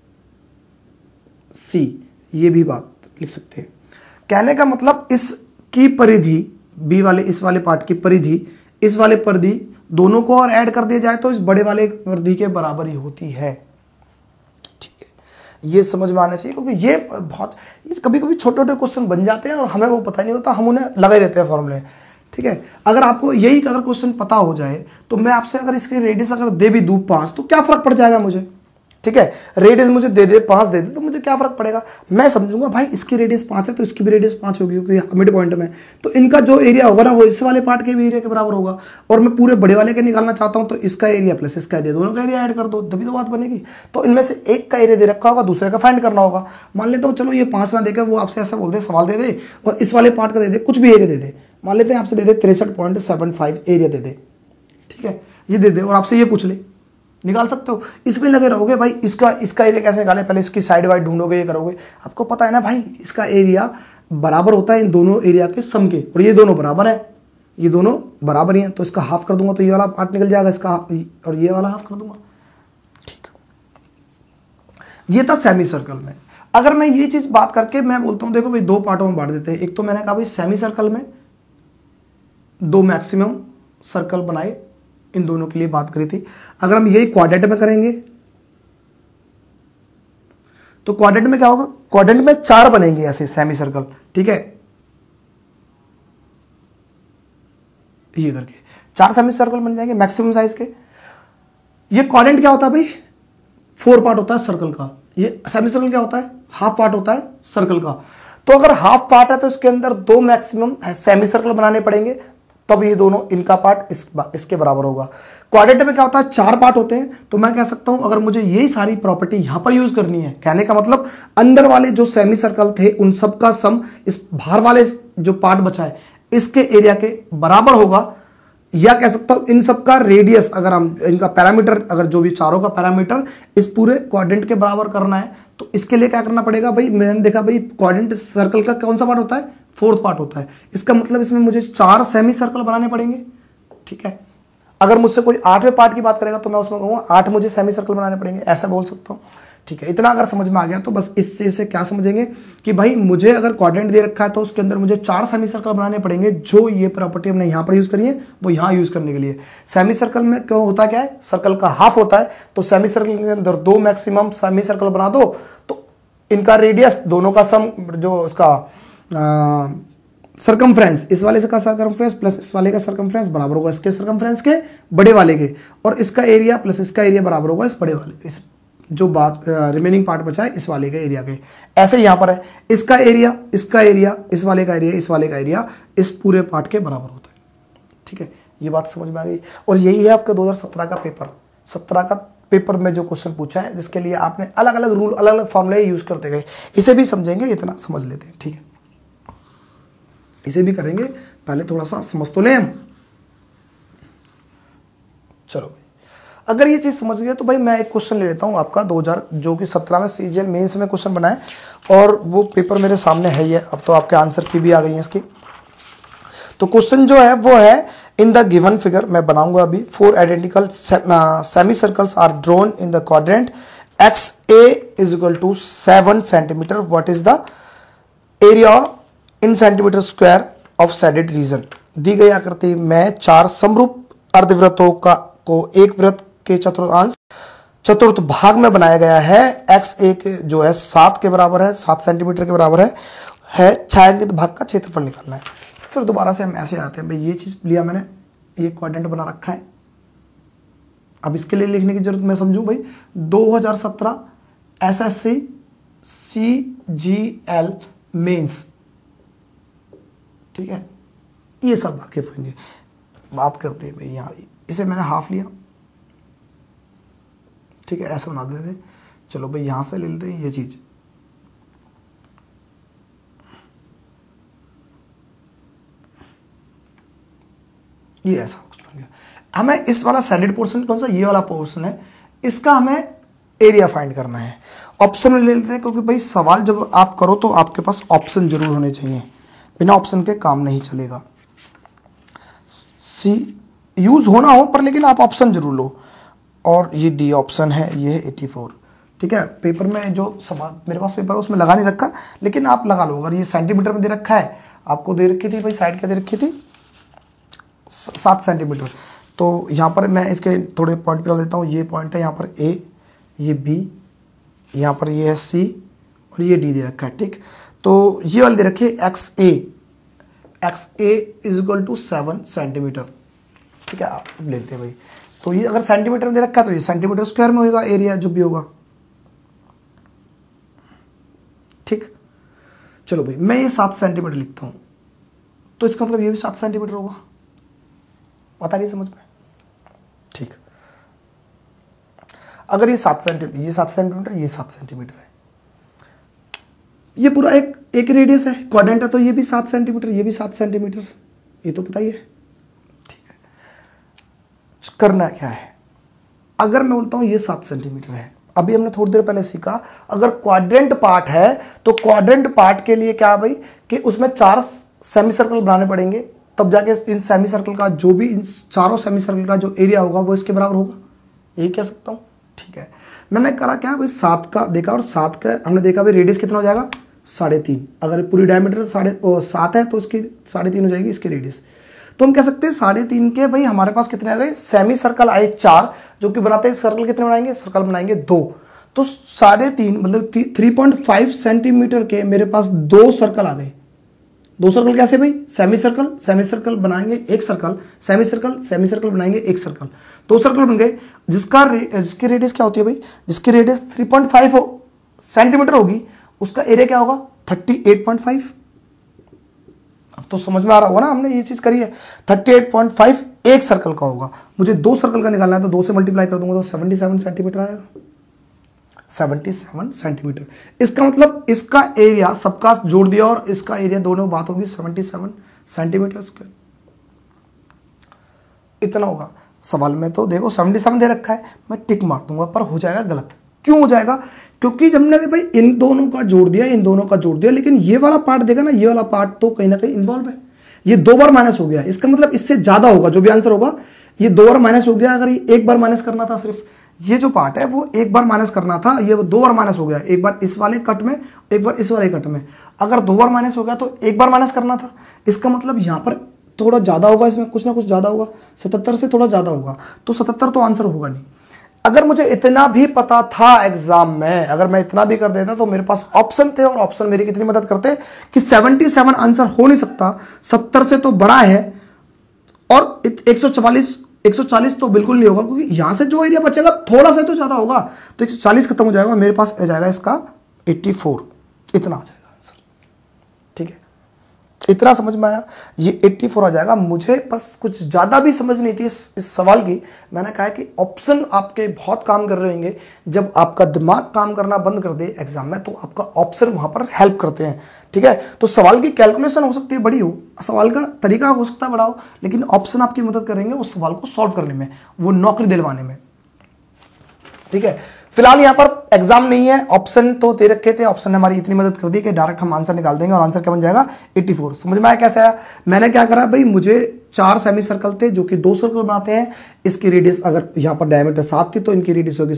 Speaker 2: सी, ये भी बात लिख सकते हैं। कहने का मतलब इसकी परिधि बी वाले, इस वाले पार्ट की परिधि, इस वाले परिधि दोनों को और ऐड कर दिया जाए तो इस बड़े वाले परिधि के बराबर ही होती है, ठीक है। ये समझ में आना चाहिए, क्योंकि ये बहुत कभी कभी छोटे छोटे क्वेश्चन बन जाते हैं और हमें वो पता नहीं होता, हम उन्हें लगे रहते हैं फॉर्मूले, ठीक है। अगर आपको यही अगर क्वेश्चन पता हो जाए तो मैं आपसे अगर इसकी रेडियस अगर दे भी दूं 5, तो क्या फर्क पड़ जाएगा मुझे, ठीक है। रेडियस मुझे दे दे 5 दे दे तो मुझे क्या फर्क पड़ेगा, मैं समझूंगा भाई इसकी रेडियस 5 है तो इसकी भी रेडियस 5 होगी, क्योंकि मिड पॉइंट में, तो इनका जो एरिया होगा ना वो इस वाले पार्ट के भी एरिया के बराबर होगा। और मैं पूरे बड़े वाले के निकालना चाहता हूं तो इसका एरिया प्लस इसका एरिया, दोनों का एरिया ऐड कर दो, तभी तो बात बनेगी। तो इनमें से एक का एरिया दे रखा होगा, दूसरे का फाइंड करना होगा। मान लेता हूँ चलो ये 5 ना देकर वो आपसे ऐसा बोल दे, सवाल दे दे और इस वाले पार्ट का दे दे, कुछ भी एरिया दे दे, मान लेते हैं आपसे दे दे 63.75 एरिया दे दे, ठीक है, ये दे दे और आपसे ये पूछ ले, निकाल सकते हो। इसमें लगे रहोगे भाई इसका एरिया कैसे निकालें, पहले इसकी साइड वाइड ढूंढोगे, ये करोगे, आपको पता है ना भाई इसका एरिया बराबर होता है इन दोनों एरिया के सम के, और ये दोनों बराबर है, ये दोनों बराबर ही हैं, तो इसका हाफ कर दूंगा तो ये वाला पार्ट निकल जाएगा इसका, और ये वाला हाफ कर दूंगा, ठीक। ये था सेमी सर्कल में। अगर मैं ये चीज बात करके मैं बोलता हूं देखो भाई 2 पार्टों में बांट देते हैं, एक तो मैंने कहा भाई सेमी सर्कल में 2 मैक्सिमम सर्कल बनाए, इन दोनों के लिए बात करी थी। अगर हम यही क्वाड्रेंट में करेंगे तो क्वाड्रेंट में क्या होगा, क्वाड्रेंट में 4 बनेंगे ऐसे सेमी सर्कल, ठीक है, ये करके 4 सेमी सर्कल बन जाएंगे मैक्सिमम साइज के। ये क्वाड्रेंट क्या होता है भाई, 4 पार्ट होता है सर्कल का, ये सेमी सर्कल क्या होता है, हाफ पार्ट होता है सर्कल का। तो अगर हाफ पार्ट है तो इसके अंदर 2 मैक्सिमम सेमी सर्कल बनाने पड़ेंगे, तब ये दोनों इनका पार्ट इसके बराबर होगा। क्वाड्रेंट में क्या होता है, 4 पार्ट होते हैं, तो मैं कह सकता हूं अगर मुझे यही सारी प्रॉपर्टी यहां पर यूज करनी है, कहने का मतलब अंदर वाले जो सेमी सर्कल थे उन सब का सम इस बाहर वाले जो पार्ट बचा है इसके एरिया के बराबर होगा, या कह सकता हूं इन सब का रेडियस, अगर हम इनका पैरामीटर, अगर जो भी चारों का पैरामीटर इस पूरे क्वाड्रेंट के बराबर करना है तो इसके लिए क्या करना पड़ेगा भाई, मैंने देखा भाई क्वाड्रेंट सर्कल का कौन सा पार्ट होता है, 4th पार्ट होता है, इसका मतलब इसमें मुझे 4 सेमी सर्कल बनाने पड़ेंगे, ठीक है। अगर मुझसे कोई 8वें पार्ट की बात करेगा तो मैं उसमें कहूंगा 8 मुझे सेमी सर्कल बनाने पड़ेंगे, ऐसा बोल सकता हूं, ठीक है। इतना अगर समझ में आ गया तो बस इस चीज से क्या समझेंगे कि भाई मुझे अगर क्वाड्रेंट दे रखा है तो उसके अंदर मुझे 4 सेमी सर्कल बनाने पड़ेंगे, जो ये प्रॉपर्टी हमने यहां पर यूज करी है वो यहां यूज करने के लिए। सेमी सर्कल में क्यों होता क्या है, सर्कल का हाफ होता है, तो सेमी सर्कल के अंदर 2 मैक्सिमम सेमी सर्कल बना दो तो इनका रेडियस दोनों का सम, जो उसका सर्कमफ्रेंस, इस वाले का सर्कमफ्रेंस प्लस इस वाले का सर्कमफ्रेंस बराबर होगा इसके सर्कमफ्रेंस के बड़े वाले के, और इसका एरिया प्लस इसका एरिया बराबर होगा इस बड़े वाले, इस जो बात रिमेनिंग पार्ट बचा है इस वाले के एरिया के। ऐसे यहां पर है इसका एरिया, इसका एरिया, इस वाले का एरिया, इस वाले का एरिया इस पूरे पार्ट के बराबर होता है, ठीक है। ये बात समझ में आ गई। और यही है आपका 2017 का पेपर, 17 का पेपर में जो क्वेश्चन पूछा है, जिसके लिए आपने अलग अलग रूल, अलग अलग फॉर्मूले यूज करते गए, इसे भी समझेंगे, इतना समझ लेते हैं, ठीक है, इसे भी करेंगे पहले थोड़ा सा समझ तो लें हम। चलो अगर ये चीज समझ गए तो भाई मैं एक क्वेश्चन ले लेता हूं आपका 2000 जो कि 17 में सीजीएल मेंस में क्वेश्चन बनाए और वो पेपर मेरे सामने है ही है। अब तो आपके आंसर की भी आ गई है इसकी। तो क्वेश्चन जो है वो है इन द गिवन फिगर, मैं बनाऊंगा अभी। 4 identical semi circles are drawn in the quadrant X A is equal to 7 centimetre. What is the area in centimetre square of shaded region. दी गई आकृति में 4 समरूप अर्धवृत्तों को एक वृत्त के चतुर्थ भाग में बनाया गया है। एक्स एक जो है 7 के बराबर है, 7 सेंटीमीटर के बराबर है छायांकित भाग का क्षेत्रफल निकालना है। तो फिर दोबारा से हम ऐसे आते हैं भाई, ये चीज लिया मैंने, ये क्वाड्रेंट बना रखा है। अब इसके लिए लिखने की जरूरत मैं समझूं भाई 2017 एसएससी सीजीएल मेंस, ठीक है, ये सब वाकिफ होंगे। बात करते हैं भाई यहाँ, इसे मैंने हाफ लिया, ठीक है, ऐसा बना देते। चलो भाई यहां से ले लेते हैं ये चीज, ये ऐसा कुछ बन गया। हमें इस वाला सैडेड पोर्शन कौन सा, ये वाला पोर्शन है, इसका हमें एरिया फाइंड करना है। ऑप्शन में ले लेते हैं क्योंकि भाई सवाल जब आप करो तो आपके पास ऑप्शन जरूर होने चाहिए, बिना ऑप्शन के काम नहीं चलेगा। सी यूज होना हो पर लेकिन आप ऑप्शन जरूर लो। और ये डी ऑप्शन है, ये है 84, ठीक है। पेपर में जो सवाल मेरे पास पेपर है उसमें लगा नहीं रखा, लेकिन आप लगा लो। अगर ये सेंटीमीटर में दे रखा है, आपको दे रखी थी भाई साइड क्या दे रखी थी 7 सेंटीमीटर। तो यहाँ पर मैं इसके थोड़े पॉइंट पिला देता हूँ। ये पॉइंट है यहाँ पर ए, ये बी, यहाँ पर ये है सी और ये डी दे रखा है, ठीक। तो ये वाली दे रखी है X A is equal to 7 centimetre, ठीक है। आप ले लेते हैं भाई, तो ये अगर सेंटीमीटर में दे रखा है तो ये सेंटीमीटर स्क्वायर में होगा एरिया जो भी होगा, ठीक। चलो भाई मैं ये 7 सेंटीमीटर लिखता हूं, तो इसका मतलब ये भी 7 सेंटीमीटर होगा। पता नहीं समझ में, ठीक। अगर ये 7 सेंटीमीटर, ये 7 सेंटीमीटर, ये 7 सेंटीमीटर है, ये पूरा एक रेडियस है, क्वाड्रेंट है, तो ये भी 7 सेंटीमीटर, ये भी 7 सेंटीमीटर, ये तो पता ही है। करना क्या है, अगर मैं बोलता हूं ये 7 सेंटीमीटर है, अभी हमने थोड़ी देर पहले सीखा, अगर क्वाड्रेंट पार्ट है तो क्वाड्रेंट पार्ट के लिए क्या भाई कि उसमें 4 सेमी सर्कल बनाने पड़ेंगे, तब जाके इन सेमी सर्कल का जो भी, इन चारों सेमी सर्कल का जो एरिया होगा वो इसके बराबर होगा, यही कह सकता हूं, ठीक है। मैंने करा क्या भाई 7 का देखा, और 7 का हमने देखा भाई रेडियस कितना हो जाएगा 3.5। अगर पूरी डायमीटर 7 है तो इसकी 3.5 हो जाएगी इसकी रेडियस। तो हम कह सकते हैं 3.5 के भाई हमारे पास कितने आ गए, सेमी सर्कल आए 4, जो कि बनाते हैं सर्कल कितने बनाएंगे, सर्कल बनाएंगे 2। तो 3.5 मतलब 3.5 सेंटीमीटर के मेरे पास 2 सर्कल आ गए। 2 सर्कल कैसे भाई, सेमी सर्कल बनाएंगे एक सर्कल, सेमी सर्कल बनाएंगे एक सर्कल, 2 सर्कल बन गए। जिसकी रेडियस क्या होती है भाई, जिसकी रेडियस 3.5 सेंटीमीटर होगी, उसका एरिया क्या होगा 38.5। अब तो समझ में आ रहा होगा ना, हमने ये चीज करी है। 38.5 एक सर्कल का होगा, मुझे 2 सर्कल का निकालना है, तो 2 से मल्टीप्लाई कर दूंगा तो 77 सेंटीमीटर आएगा, 77 सेंटीमीटर। इसका मतलब इसका एरिया सबका जोड़ दिया और इसका एरिया दोनों बात होगी 77 सेंटीमीटर स्क्वायर, इतना होगा। सवाल में तो देखो 77 दे रखा है, मैं टिक मार दूंगा, पर हो जाएगा गलत। क्यों हो जाएगा, क्योंकि हमने भाई इन दोनों का जोड़ दिया, इन दोनों का जोड़ दिया, लेकिन ये वाला पार्ट देखा ना, ये वाला पार्ट तो कहीं ना कहीं इन्वॉल्व है। ये 2 बार माइनस हो गया, इसका मतलब इससे ज्यादा होगा जो भी आंसर होगा, ये 2 बार माइनस हो गया। अगर ये 1 बार माइनस करना था, सिर्फ ये जो पार्ट है वो 1 बार माइनस करना था, ये 2 बार माइनस हो गया, 1 बार इस वाले कट में, 1 बार इस वाले कट में। अगर 2 बार माइनस हो गया तो 1 बार माइनस करना था, इसका मतलब यहां पर थोड़ा ज्यादा होगा, इसमें कुछ ना कुछ ज्यादा होगा, 77 से थोड़ा ज्यादा होगा, तो 77 तो आंसर होगा नहीं। अगर मुझे इतना भी पता था एग्जाम में, अगर मैं इतना भी कर देता तो मेरे पास ऑप्शन थे, और ऑप्शन मेरी कितनी मदद करते कि 77 आंसर हो नहीं सकता, 70 से तो बड़ा है, और 140 तो बिल्कुल नहीं होगा, क्योंकि यहां से जो एरिया बचेगा थोड़ा सा तो ज्यादा होगा, तो 140 खत्म हो जाएगा, मेरे पास आ जाएगा इसका 84, इतना आ जाएगा आंसर, ठीक है। इतना समझ में आया, ये 84 आ जाएगा। मुझे बस कुछ ज़्यादा भी समझ नहीं थी इस सवाल की। मैंने कहा कि ऑप्शन आपके बहुत काम कर रहे होंगे। जब आपका दिमाग काम करना बंद कर दे एग्जाम में तो आपका ऑप्शन वहाँ पर हेल्प करते हैं, ठीक है। तो सवाल की कैलकुलेशन हो सकती है बड़ी हो, सवाल का तरीका हो सकता है बड़ा हो, लेकिन ऑप्शन आपकी मदद करेंगे उस सवाल को सॉल्व करने में, वो नौकरी दिलवाने में, ठीक है। फिलहाल यहाँ पर एग्जाम नहीं है, ऑप्शन तो दे रखे थे, ऑप्शन ने हमारी इतनी मदद कर दी कि डायरेक्ट हम आंसर निकाल देंगे और आंसर क्या बन जाएगा 84। समझ में आया कैसे आया? मैंने क्या करा भाई, मुझे 4 सेमी सर्कल थे जो कि 2 सर्कल बनाते हैं। इसकी रेडियस अगर यहाँ पर डायमीटर 7 थी तो इनकी रेडियस होगी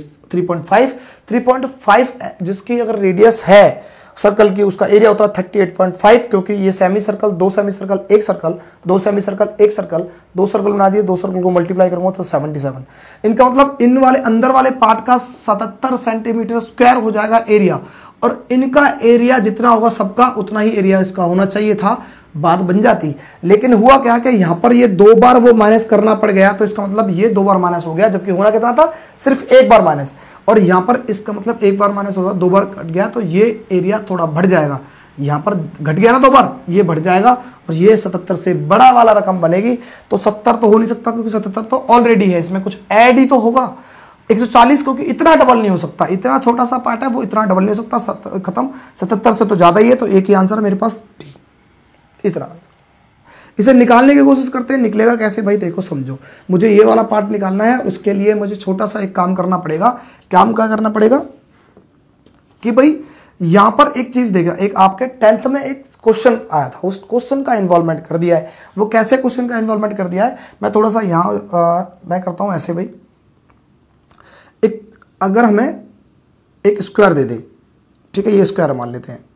Speaker 2: 3.5 जिसकी अगर रेडियस है सर्कल की, उसका एरिया होता है 38.5, क्योंकि ये semi circle 2 semi circle 1 circle 2 semi circle 1 circle 2 circle बना दिए, 2 सर्कल को मल्टीप्लाई करूंगा तो 77। इनका मतलब इन वाले अंदर वाले पार्ट का 77 सेंटीमीटर स्क्वायर हो जाएगा एरिया, और इनका एरिया जितना होगा सबका उतना ही एरिया इसका होना चाहिए था, बात बन जाती। लेकिन हुआ क्या कि यहाँ पर ये 2 बार वो माइनस करना पड़ गया, तो इसका मतलब ये 2 बार माइनस हो गया, जबकि होना कितना था सिर्फ 1 बार माइनस, और यहाँ पर इसका मतलब 1 बार माइनस होगा, 2 बार कट गया तो ये एरिया थोड़ा बढ़ जाएगा। यहाँ पर घट गया ना 2 बार, ये बढ़ जाएगा और ये 77 से बड़ा वाला रकम बनेगी। तो 70 तो हो नहीं सकता क्योंकि 77 तो ऑलरेडी है, इसमें कुछ ऐड ही तो होगा 140, क्योंकि इतना डबल नहीं हो सकता, इतना छोटा सा पार्ट है वो इतना डबल नहीं हो सकता, खत्म। 77 से तो ज्यादा ही है, तो एक ही आंसर है मेरे पास, इतना आंसर। इसे निकालने की कोशिश करते हैं, निकलेगा कैसे भाई देखो समझो। मुझे ये वाला पार्ट निकालना है, उसके लिए मुझे छोटा सा एक काम करना पड़ेगा। काम क्या करना पड़ेगा कि भाई यहां पर एक चीज देगा, एक आपके 10th में एक क्वेश्चन आया था, उस क्वेश्चन का इन्वॉल्वमेंट कर दिया है। वो कैसे क्वेश्चन का इन्वॉल्वमेंट कर दिया है, मैं थोड़ा सा यहां मैं करता हूं ऐसे भाई। एक अगर हमें एक स्क्वायर दे दे, ठीक है, ये स्क्वायर मान लेते हैं,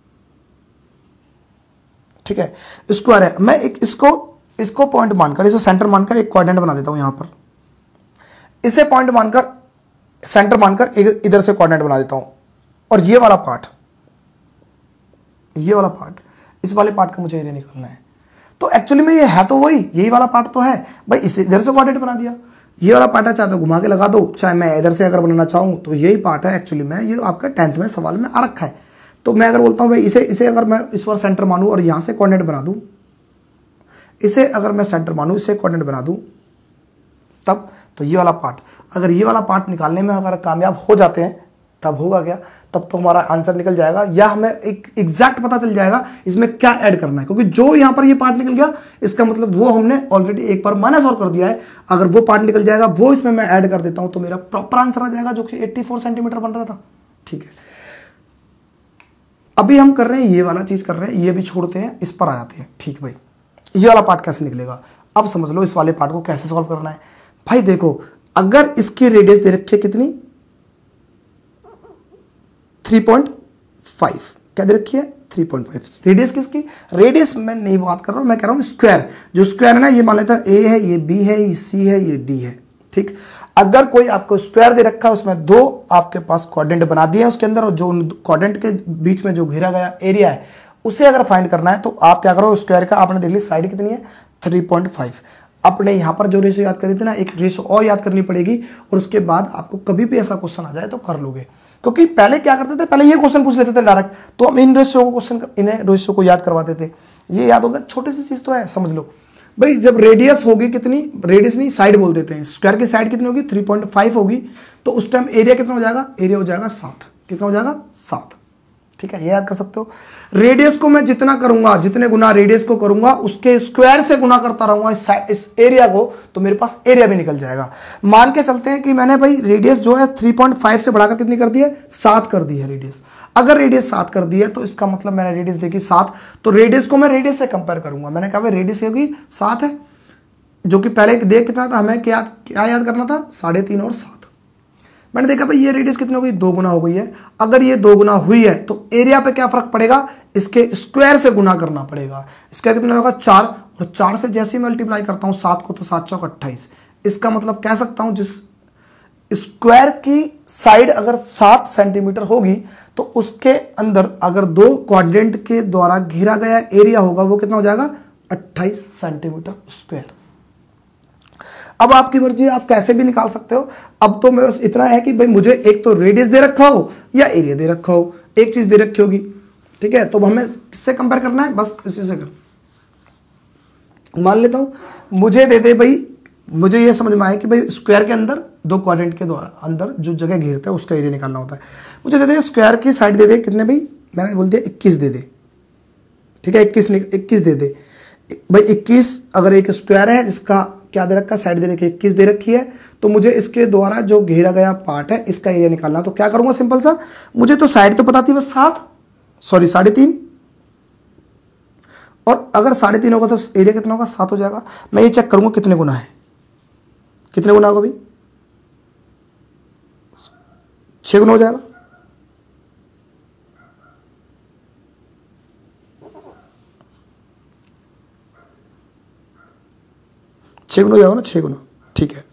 Speaker 2: ठीक है, स्क्वायर है। मैं एक इसको पॉइंट मानकर, इसे सेंटर मानकर एक क्वाड्रेंट बना देता हूं यहां पर। इसे पॉइंट मानकर सेंटर मानकर इधर से क्वाड्रेंट बना देता हूं, और ये वाला पार्ट इस वाले पार्ट का मुझे एरिया निकालना है। तो एक्चुअली में ये है तो वही, यही वाला पार्ट तो है भाई, इसे इधर से क्वाड्रेंट बना दिया। ये वाला पार्ट है, चाहे तो घुमा के लगा दो, चाहे मैं इधर से अगर बनाना चाहूं तो यही पार्ट है एक्चुअली में, ये आपका 10th में सवाल में आ रखा है। तो मैं अगर बोलता हूं भाई इसे अगर मैं इस बार सेंटर मानूं और यहां से कोऑर्डिनेट बना दूं, इसे अगर मैं सेंटर मानूं, इसे कोऑर्डिनेट बना दूं, तब तो ये वाला पार्ट, अगर ये वाला पार्ट निकालने में अगर कामयाब हो जाते हैं तब होगा क्या, तब तो हमारा आंसर निकल जाएगा, या हमें एक एग्जैक्ट पता चल जाएगा इसमें क्या ऐड करना है। क्योंकि जो यहां पर ये पार्ट निकल गया इसका मतलब वो हमने ऑलरेडी एक बार माइनस और कर दिया है। अगर वो पार्ट निकल जाएगा वो इसमें मैं ऐड कर देता हूं तो मेरा प्रॉपर आंसर आ जाएगा, जो कि 84 सेंटीमीटर बन रहा था। ठीक है, अभी हम कर रहे हैं ये वाला चीज कर रहे हैं, ये भी छोड़ते हैं, इस पर आ जाते हैं। ठीक भाई, ये वाला पार्ट कैसे निकलेगा अब समझ लो, इस वाले पार्ट को कैसे सॉल्व करना है। भाई देखो, अगर इसकी रेडियस दे रखी है कितनी 3.5, क्या दे रखी है 3.5। रेडियस किसकी, रेडियस मैं नहीं बात कर रहा हूं, मैं कह रहा हूं स्क्वायर। जो स्क्वायर है ना, ये मान लेता है ए है, ये बी है, ये सी है, ये डी है। ठीक, अगर कोई आपको स्क्वायर दे रखा है, उसमें 2 आपके पास क्वाड्रेंट बना दिए हैं उसके अंदर, और जो क्वाड्रेंट के बीच में जो घेरा गया एरिया है उसे अगर फाइंड करना है तो आप क्या करो, स्क्वायर का आपने देख ली साइड कितनी है 3.5। अपने यहां पर जो रेशो याद करी थी ना, एक रेशो और याद करनी पड़ेगी, और उसके बाद आपको कभी भी ऐसा क्वेश्चन आ जाए तो कर लोगे। क्योंकि पहले क्या करते थे, पहले ये क्वेश्चन पूछ लेते थे डायरेक्ट, तो हम इन रेशो को याद करवाते थे। ये याद होगा, छोटी सी चीज तो है, समझ लो भाई। जब रेडियस होगी कितनी, रेडियस नहीं साइड बोल देते हैं, स्क्वायर की साइड कितनी होगी 3.5 होगी, तो उस टाइम एरिया कितना हो जाएगा, एरिया हो जाएगा 7। कितना हो जाएगा 7। ठीक है, ये याद कर सकते हो। रेडियस को मैं जितना करूंगा, जितने गुना रेडियस को करूंगा उसके स्क्वायर से गुना करता रहूंगा इस एरिया को, तो मेरे पास एरिया भी निकल जाएगा। मान के चलते हैं कि मैंने भाई रेडियस जो है 3.5 से बढ़ाकर कितनी कर दी है, 7 कर दी है रेडियस। अगर रेडियस 7 कर दी है तो इसका मतलब मैंने रेडियस देखी 7, तो रेडियस को मैं रेडियस से कंपेयर करूंगा। मैंने कहा भाई रेडियस होगी 7 है, जो कि पहले देख कितना था, हमें क्या याद करना था 3.5 और 7। मैंने देखा भाई ये रेडियस कितनी हो गई, 2 गुना हो गई है। अगर ये 2 गुना हुई है तो एरिया पे क्या फर्क पड़ेगा, इसके स्क्वायर से गुना करना पड़ेगा। स्क्वायर कितना होगा 4, और 4 से जैसे ही मल्टीप्लाई करता हूं 7 को, तो 7 चौक 28। इसका मतलब कह सकता हूं जिस स्क्वायर की साइड अगर 7 सेंटीमीटर होगी तो उसके अंदर अगर 2 क्वाड्रेंट के द्वारा घेरा गया एरिया होगा वो कितना हो जाएगा 28 सेंटीमीटर स्क्वायर। अब आपकी मर्जी है, आप कैसे भी निकाल सकते हो। अब तो मेरे बस इतना है कि भाई मुझे एक तो रेडियस दे रखा हो या एरिया दे रखा हो, एक चीज दे रखी होगी। ठीक है, तो हमें किससे कंपेयर करना है, बस इसी से कर। मान लेता हूं मुझे दे दे भाई, मुझे ये समझ में आया कि भाई स्क्वायर के अंदर दो क्वाड्रेंट के द्वारा अंदर जो जगह घेरता है उसका एरिया निकालना होता है। मुझे दे दे स्क्वायर की साइड दे दे कितने भाई, मैंने बोल दिया 21 दे दे, ठीक है 21 दे दे भाई। 21 अगर एक स्क्वायर है जिसका क्या दे रखा है, साइड दे रखी है 21 दे रखी है, तो मुझे इसके द्वारा जो घेरा गया पार्ट है इसका एरिया निकालना। तो क्या करूंगा, सिंपल सा, मुझे तो साइड तो पता थी बस 3.5, और अगर 3.5 होगा तो एरिया कितना होगा, 7 हो जाएगा। मैं ये चेक करूंगा कितने गुना है, कितने गुना होगा भाई, 6 गुना हो जाएगा। छह गुना हो जाएगा ना, 6 गुना, ठीक है,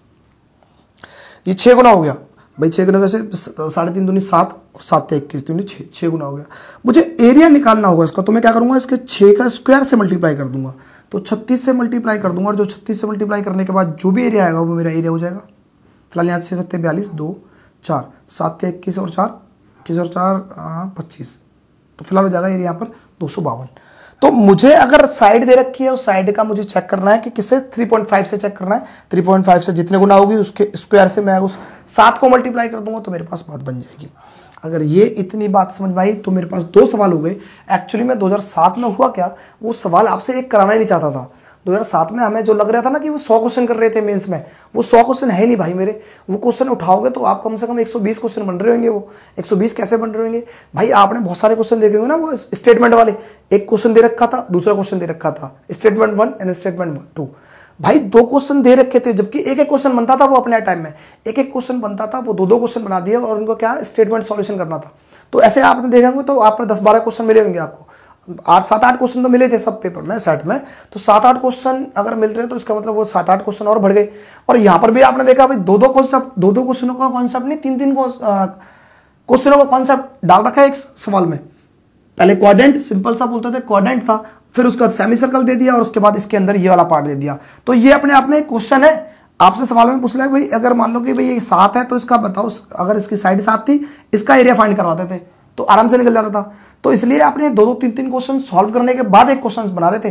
Speaker 2: ये 6 गुना हो गया भाई। 6 गुना वैसे 3.5 दूनी 7 और 7 21 दूनी 6 गुना हो गया। मुझे एरिया निकालना होगा इसका, तो मैं क्या करूंगा, इसके 6 का स्क्वायर से मल्टीप्लाई कर दूंगा, तो 36 से मल्टीप्लाई कर दूंगा, और जो 36 से मल्टीप्लाई करने के बाद जो भी एरिया आएगा वो मेरा एरिया हो जाएगा। फिलहाल यहाँ 6 7 42 2 4 7 21 और 4 21 और 4 25, तो फिलहाल हो जाएगा एरिया यहाँ पर 252। तो मुझे अगर साइड दे रखी है उस साइड का मुझे चेक करना है कि किससे, 3.5 से चेक करना है। 3.5 से जितने गुना होगी उसके स्क्वायर से मैं उस 7 को मल्टीप्लाई कर दूंगा, तो मेरे पास बात बन जाएगी। अगर ये इतनी बात समझ में आई तो मेरे पास 2 सवाल हो गए। एक्चुअली में 2007 में हुआ क्या, वो सवाल आपसे एक कराना ही नहीं चाहता था। 2007 में हमें जो लग रहा था ना कि वो 100 क्वेश्चन कर रहे थे मेंस में, वो 100 क्वेश्चन है नहीं भाई मेरे। वो क्वेश्चन उठाओगे तो आप कम से कम 120 क्वेश्चन बन रहे होंगे। वो 120 कैसे बन रहे होंगे भाई, आपने बहुत सारे क्वेश्चन देखे होंगे ना, वो स्टेटमेंट वाले, एक क्वेश्चन दे रखा था, दूसरा क्वेश्चन दे रखा था, स्टेटमेंट 1 एंड स्टेटमेंट 2। भाई 2 क्वेश्चन दे रखे थे, जबकि एक क्वेश्चन बनता था, वो अपने टाइम में एक क्वेश्चन बनता था, वो 2 क्वेश्चन बना दिए और उनको क्या स्टेटमेंट सॉल्यूशन करना था। तो ऐसे आपने देखा होंगे तो आपने 10-12 क्वेश्चन मिले होंगे आपको, 7-8 क्वेश्चन तो मिले थे सब पेपर में सेट में। तो 7-8 क्वेश्चन अगर मिल रहे हैं तो इसका मतलब वो 7-8 क्वेश्चन और बढ़ गए। और यहाँ पर भी आपने देखा भाई 2-2 क्वेश्चनों का कॉन्सेप्ट नहीं, 3-3 क्वेश्चनों का कॉन्सेप्ट डाल रखा है एक सवाल में। पहले क्वाड्रेंट सिंपल सा बोलते थे, क्वाड्रेंट था, फिर उसके बाद सेमी सर्कल दे दिया और उसके बाद इसके अंदर ये वाला पार्ट दे दिया। तो ये अपने आप में एक क्वेश्चन है, आपसे सवाल में पूछ लिया भाई अगर मान लो कि भाई ये 7 है तो इसका बताओ, अगर इसकी साइड 7 थी इसका एरिया फाइंड करवाते थे तो आराम से निकल जाता था। तो इसलिए आपने 2-2 3-3 क्वेश्चन सॉल्व करने के बाद एक क्वेश्चन बना रहे थे।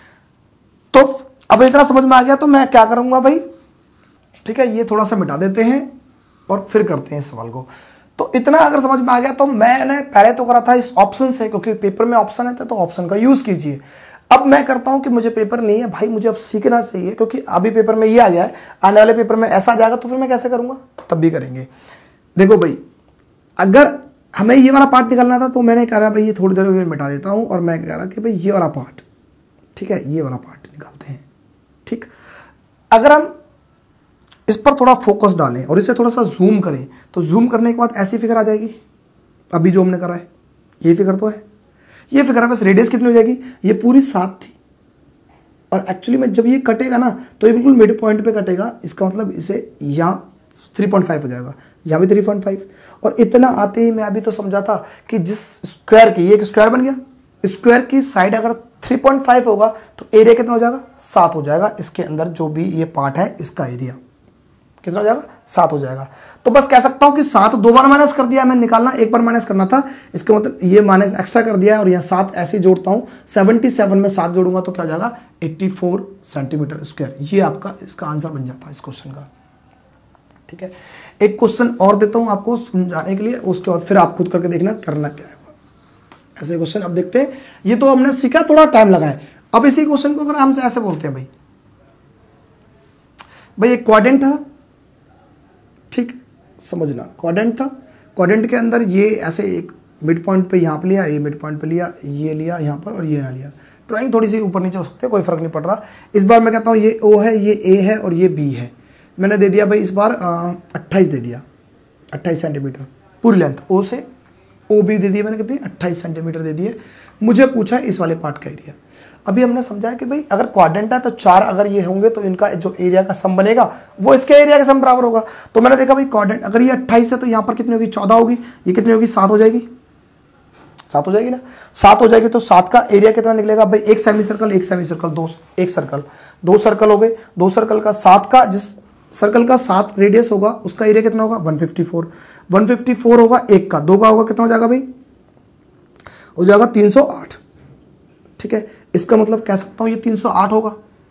Speaker 2: तो अब इतना समझ में आ गया, तो मैं क्या करूंगा भाई, ठीक है, ये थोड़ा सा मिटा देते हैं और फिर करते हैं इस सवाल को। तो इतना अगर समझ में आ गया तो मैंने पहले तो करा था इस ऑप्शन से, क्योंकि पेपर में ऑप्शन है तो ऑप्शन का यूज कीजिए। अब मैं करता हूं कि मुझे पेपर नहीं है भाई, मुझे अब सीखना चाहिए, क्योंकि अभी पेपर में ये आ गया है, आने वाले पेपर में ऐसा आ जाएगा तो फिर मैं कैसे करूंगा, तब भी करेंगे। देखो भाई, अगर हमें ये वाला पार्ट निकालना था तो मैंने कहा भाई ये थोड़ी देर में मिटा देता हूं, और मैं कह रहा कि भाई ये वाला पार्ट, ठीक है, ये वाला पार्ट निकालते हैं। ठीक, अगर हम इस पर थोड़ा फोकस डालें और इसे थोड़ा सा जूम करें तो जूम करने के बाद ऐसी फिगर आ जाएगी। अभी जो हमने करा है ये फिगर तो है, ये फिगर है, बस रेडियस कितनी हो जाएगी, ये पूरी 7 थी, और एक्चुअली में जब ये कटेगा ना तो ये बिल्कुल मिड पॉइंट पे कटेगा। इसका मतलब इसे यहाँ 3.5 हो जाएगा, यहाँ भी 3.5। और इतना आते ही मैं अभी तो समझा था कि जिस स्क्वायर की, ये एक स्क्वायर बन गया, स्क्वायर की साइड अगर 3.5 होगा तो एरिया कितना हो जाएगा, 7 हो जाएगा। इसके अंदर जो भी ये पार्ट है इसका एरिया कितना हो जाएगा, 7 हो जाएगा। तो बस कह सकता हूं कि 7 2 बार माइनस कर दिया मैं, निकालना एक बार माइनस करना था, इसका मतलब ये माइनस एक्स्ट्रा कर दिया है, और यहाँ 7 ऐसे जोड़ता हूं, 77 में 7 जोड़ूंगा तो क्या हो जाएगा, 84 सेंटीमीटर स्क्वायर। ये आपका इसका आंसर बन जाता है इस क्वेश्चन का। ठीक है, एक क्वेश्चन और देता हूं आपको समझाने के लिए, उसके बाद फिर आप खुद करके देखना करना क्या है ऐसे क्वेश्चन। अब देखते हैं, ये तो हमने सीखा, थोड़ा टाइम लगा है। अब इसी क्वेश्चन को अगर हमसे ऐसे बोलते हैं भाई एक क्वाड्रेंट था, ठीक, समझना, क्वाड्रेंट था, क्वाड्रेंट के अंदर ये ऐसे एक मिड पॉइंट पे यहाँ पे लिया, ये मिड पॉइंट पे लिया, ये लिया यहाँ पर और ये यहाँ लिया। ड्राइंग थोड़ी सी ऊपर नीचे हो सकती है, कोई फर्क नहीं पड़ रहा। इस बार मैं कहता हूँ ये O है, ये A है और ये B है। मैंने दे दिया भाई इस बार 28 दे दिया, 28 सेंटीमीटर पूरी लेंथ, O से OB दे दिया मैंने, कितनी 28 सेंटीमीटर दे दिए। मुझे पूछा इस वाले पार्ट का एरिया। अभी हमने समझा है कि भाई अगर क्वाड्रेंट है तो 4 अगर ये होंगे तो इनका जो एरिया का सम बनेगा वो इसके एरिया के सम बराबर होगा। तो मैंने देखा भाई क्वाड्रेंट अगर ये 28 है तो यहाँ पर कितनी होगी, 14 होगी, ये कितनी होगी, 7 हो जाएगी, 7 हो जाएगी ना, 7 हो जाएगी। तो 7 का एरिया कितना निकलेगा भाई, एक सेमी सर्कल, एक सेमी सर्कल, एक सर्कल, 2 सर्कल हो गए, 2 सर्कल का 7 का, जिस सर्कल का 7 रेडियस होगा उसका एरिया कितना होगा, 154 होगा, एक का, 2 का होगा कितना हो जाएगा भाई, हो जाएगा 308। ठीक है, इसका मतलब कह सकता हूँ ये 308 होगा,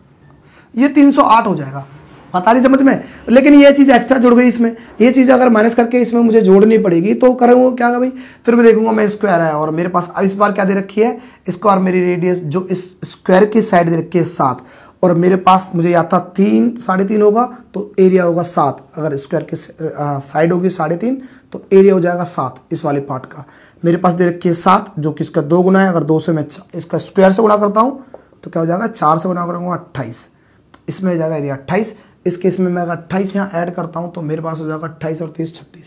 Speaker 2: ये 308 हो जाएगा। पता नहीं समझ में, लेकिन ये चीज़ एक्स्ट्रा जुड़ गई इसमें, ये चीज़ अगर माइनस करके इसमें मुझे जोड़नी पड़ेगी तो करूँगा क्या भाई, फिर मैं देखूंगा मैं स्क्वायर है और मेरे पास इस बार क्या दे रखी है, स्क्वायर मेरी रेडियस जो इस स्क्वायर की साइड दे रखी है 7, और मेरे पास मुझे याद था 3 3.5 होगा तो एरिया होगा 7, अगर स्क्वायर की साइड होगी 3.5 तो एरिया हो जाएगा 7 इस वाले पार्ट का। मेरे पास दे रखी है 7 जो कि इसका 2 गुना है, अगर 2 से मैं इसका स्क्वायर से गुणा करता हूँ तो क्या हो जाएगा, 4 से गुणा करूँगा 28, तो इसमें हो जाएगा एरिया 28। इस केस में मैं अगर 28 यहाँ ऐड करता हूँ तो मेरे पास हो जाएगा 28 और 30 36,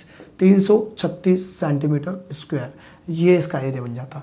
Speaker 2: 336 सेंटीमीटर स्क्वायर, ये इसका एरिया बन जाता।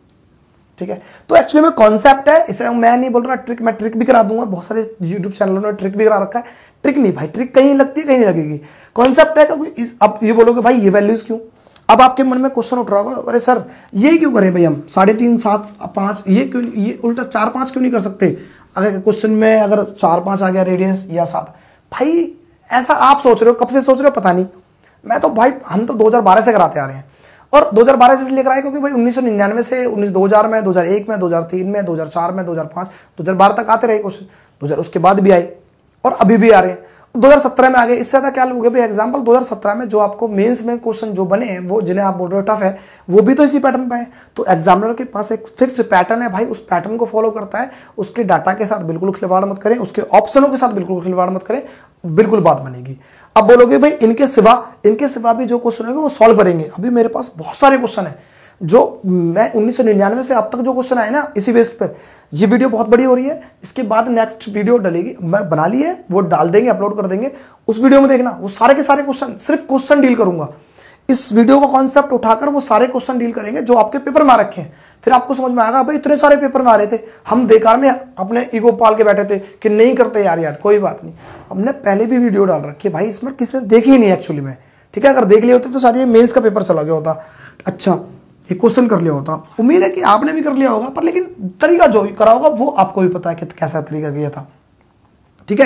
Speaker 2: ठीक है, तो एक्चुअली में कॉन्सेप्ट है, इसे मैं नहीं बोल रहा ट्रिक, मैं ट्रिक भी करा दूंगा, बहुत सारे यूट्यूब चैनलों ने ट्रिक भी करा रखा है। ट्रिक नहीं भाई, ट्रिक कहीं लगती है कहीं नहीं लगेगी, कॉन्सेप्ट है। क्योंकि अब ये बोलोगे भाई ये वैल्यूज क्यों, अब आपके मन में क्वेश्चन उठ रहा होगा, अरे सर ये क्यों करें भाई हम 3.5 7 5, ये क्यों, ये उल्टा 4 5 क्यों नहीं कर सकते, अगर क्वेश्चन में अगर 4 5 आ गया रेडियस या 7। भाई ऐसा आप सोच रहे हो, कब से सोच रहे हो पता नहीं, मैं तो भाई हम तो 2012 से कराते आ रहे हैं, और 2012 से लेकर आए क्योंकि भाई 1999 से 2000 में, 2001 में, 2003 में, 2004 में, 2005, 2012 तक आते रहे क्वेश्चन, 2000 उसके बाद भी आए और अभी भी आ रहे हैं, 2017 में आ गए। इससे ज़्यादा क्या लोगे भाई, एग्जाम्पल 2017 में जो आपको मेंस में क्वेश्चन जो बने हैं वो जिन्हें आप बोल रहे हो टफ है, वो भी तो इसी पैटर्न पे है। तो एग्जामिनर के पास एक फिक्स्ड पैटर्न है भाई, उस पैटर्न को फॉलो करता है, उसके डाटा के साथ बिल्कुल खिलवाड़ मत करें, उसके ऑप्शनों के साथ बिल्कुल खिलवाड़ मत करें, बिल्कुल बात बनेगी। अब बोलोगे भाई इनके सिवा भी जो क्वेश्चन होंगे वो सॉल्व करेंगे, अभी मेरे पास बहुत सारे क्वेश्चन है जो मैं 1999 से अब तक जो क्वेश्चन आए ना इसी बेस पर। ये वीडियो बहुत बड़ी हो रही है, इसके बाद नेक्स्ट वीडियो डलेगी, मैं बना ली है, वो डाल देंगे, अपलोड कर देंगे, उस वीडियो में देखना वो सारे के सारे क्वेश्चन, सिर्फ क्वेश्चन डील करूंगा। इस वीडियो का कॉन्सेप्ट उठाकर वो सारे क्वेश्चन डील करेंगे जो आपके पेपर में आ रखे हैं, फिर आपको समझ में आएगा भाई इतने सारे पेपर में आ रहे थे, हम बेकार में अपने ईगो पाल के बैठे थे कि नहीं करते यार, याद कोई बात नहीं, हमने पहले भी वीडियो डाल रखी है भाई, इसमें किसी ने देखी ही नहीं एक्चुअली में। ठीक है, अगर देख लिए होते तो शायद ये मेंस का पेपर चला गया होता, अच्छा ये क्वेश्चन कर लिया होता। उम्मीद है कि आपने भी कर लिया होगा, पर लेकिन तरीका जो करा होगा वो आपको भी पता है कि कैसा तरीका किया था। ठीक है,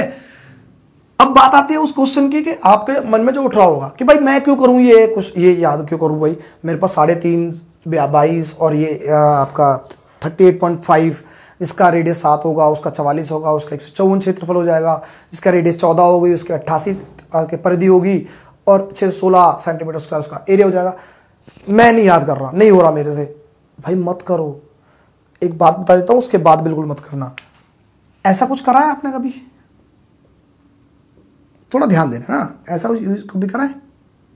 Speaker 2: अब बात आती है उस क्वेश्चन की कि आपके मन में जो उठ रहा होगा कि भाई मैं क्यों करूं ये याद क्यों करूं भाई, मेरे पास 3.5 22 और ये आपका 38.5, इसका रेडियस 7 होगा, उसका 44 होगा, उसका 154 क्षेत्रफल हो जाएगा, इसका रेडियस 14 होगी, उसके 88 की परिधि होगी और 616 सेंटीमीटर स्क्वायर उसका एरिया हो जाएगा। मैं नहीं याद कर रहा, नहीं हो रहा मेरे से, भाई मत करो, एक बात बता देता हूं उसके बाद बिल्कुल मत करना। ऐसा कुछ करा है आपने कभी, थोड़ा ध्यान देना ना, ऐसा कभी करा है?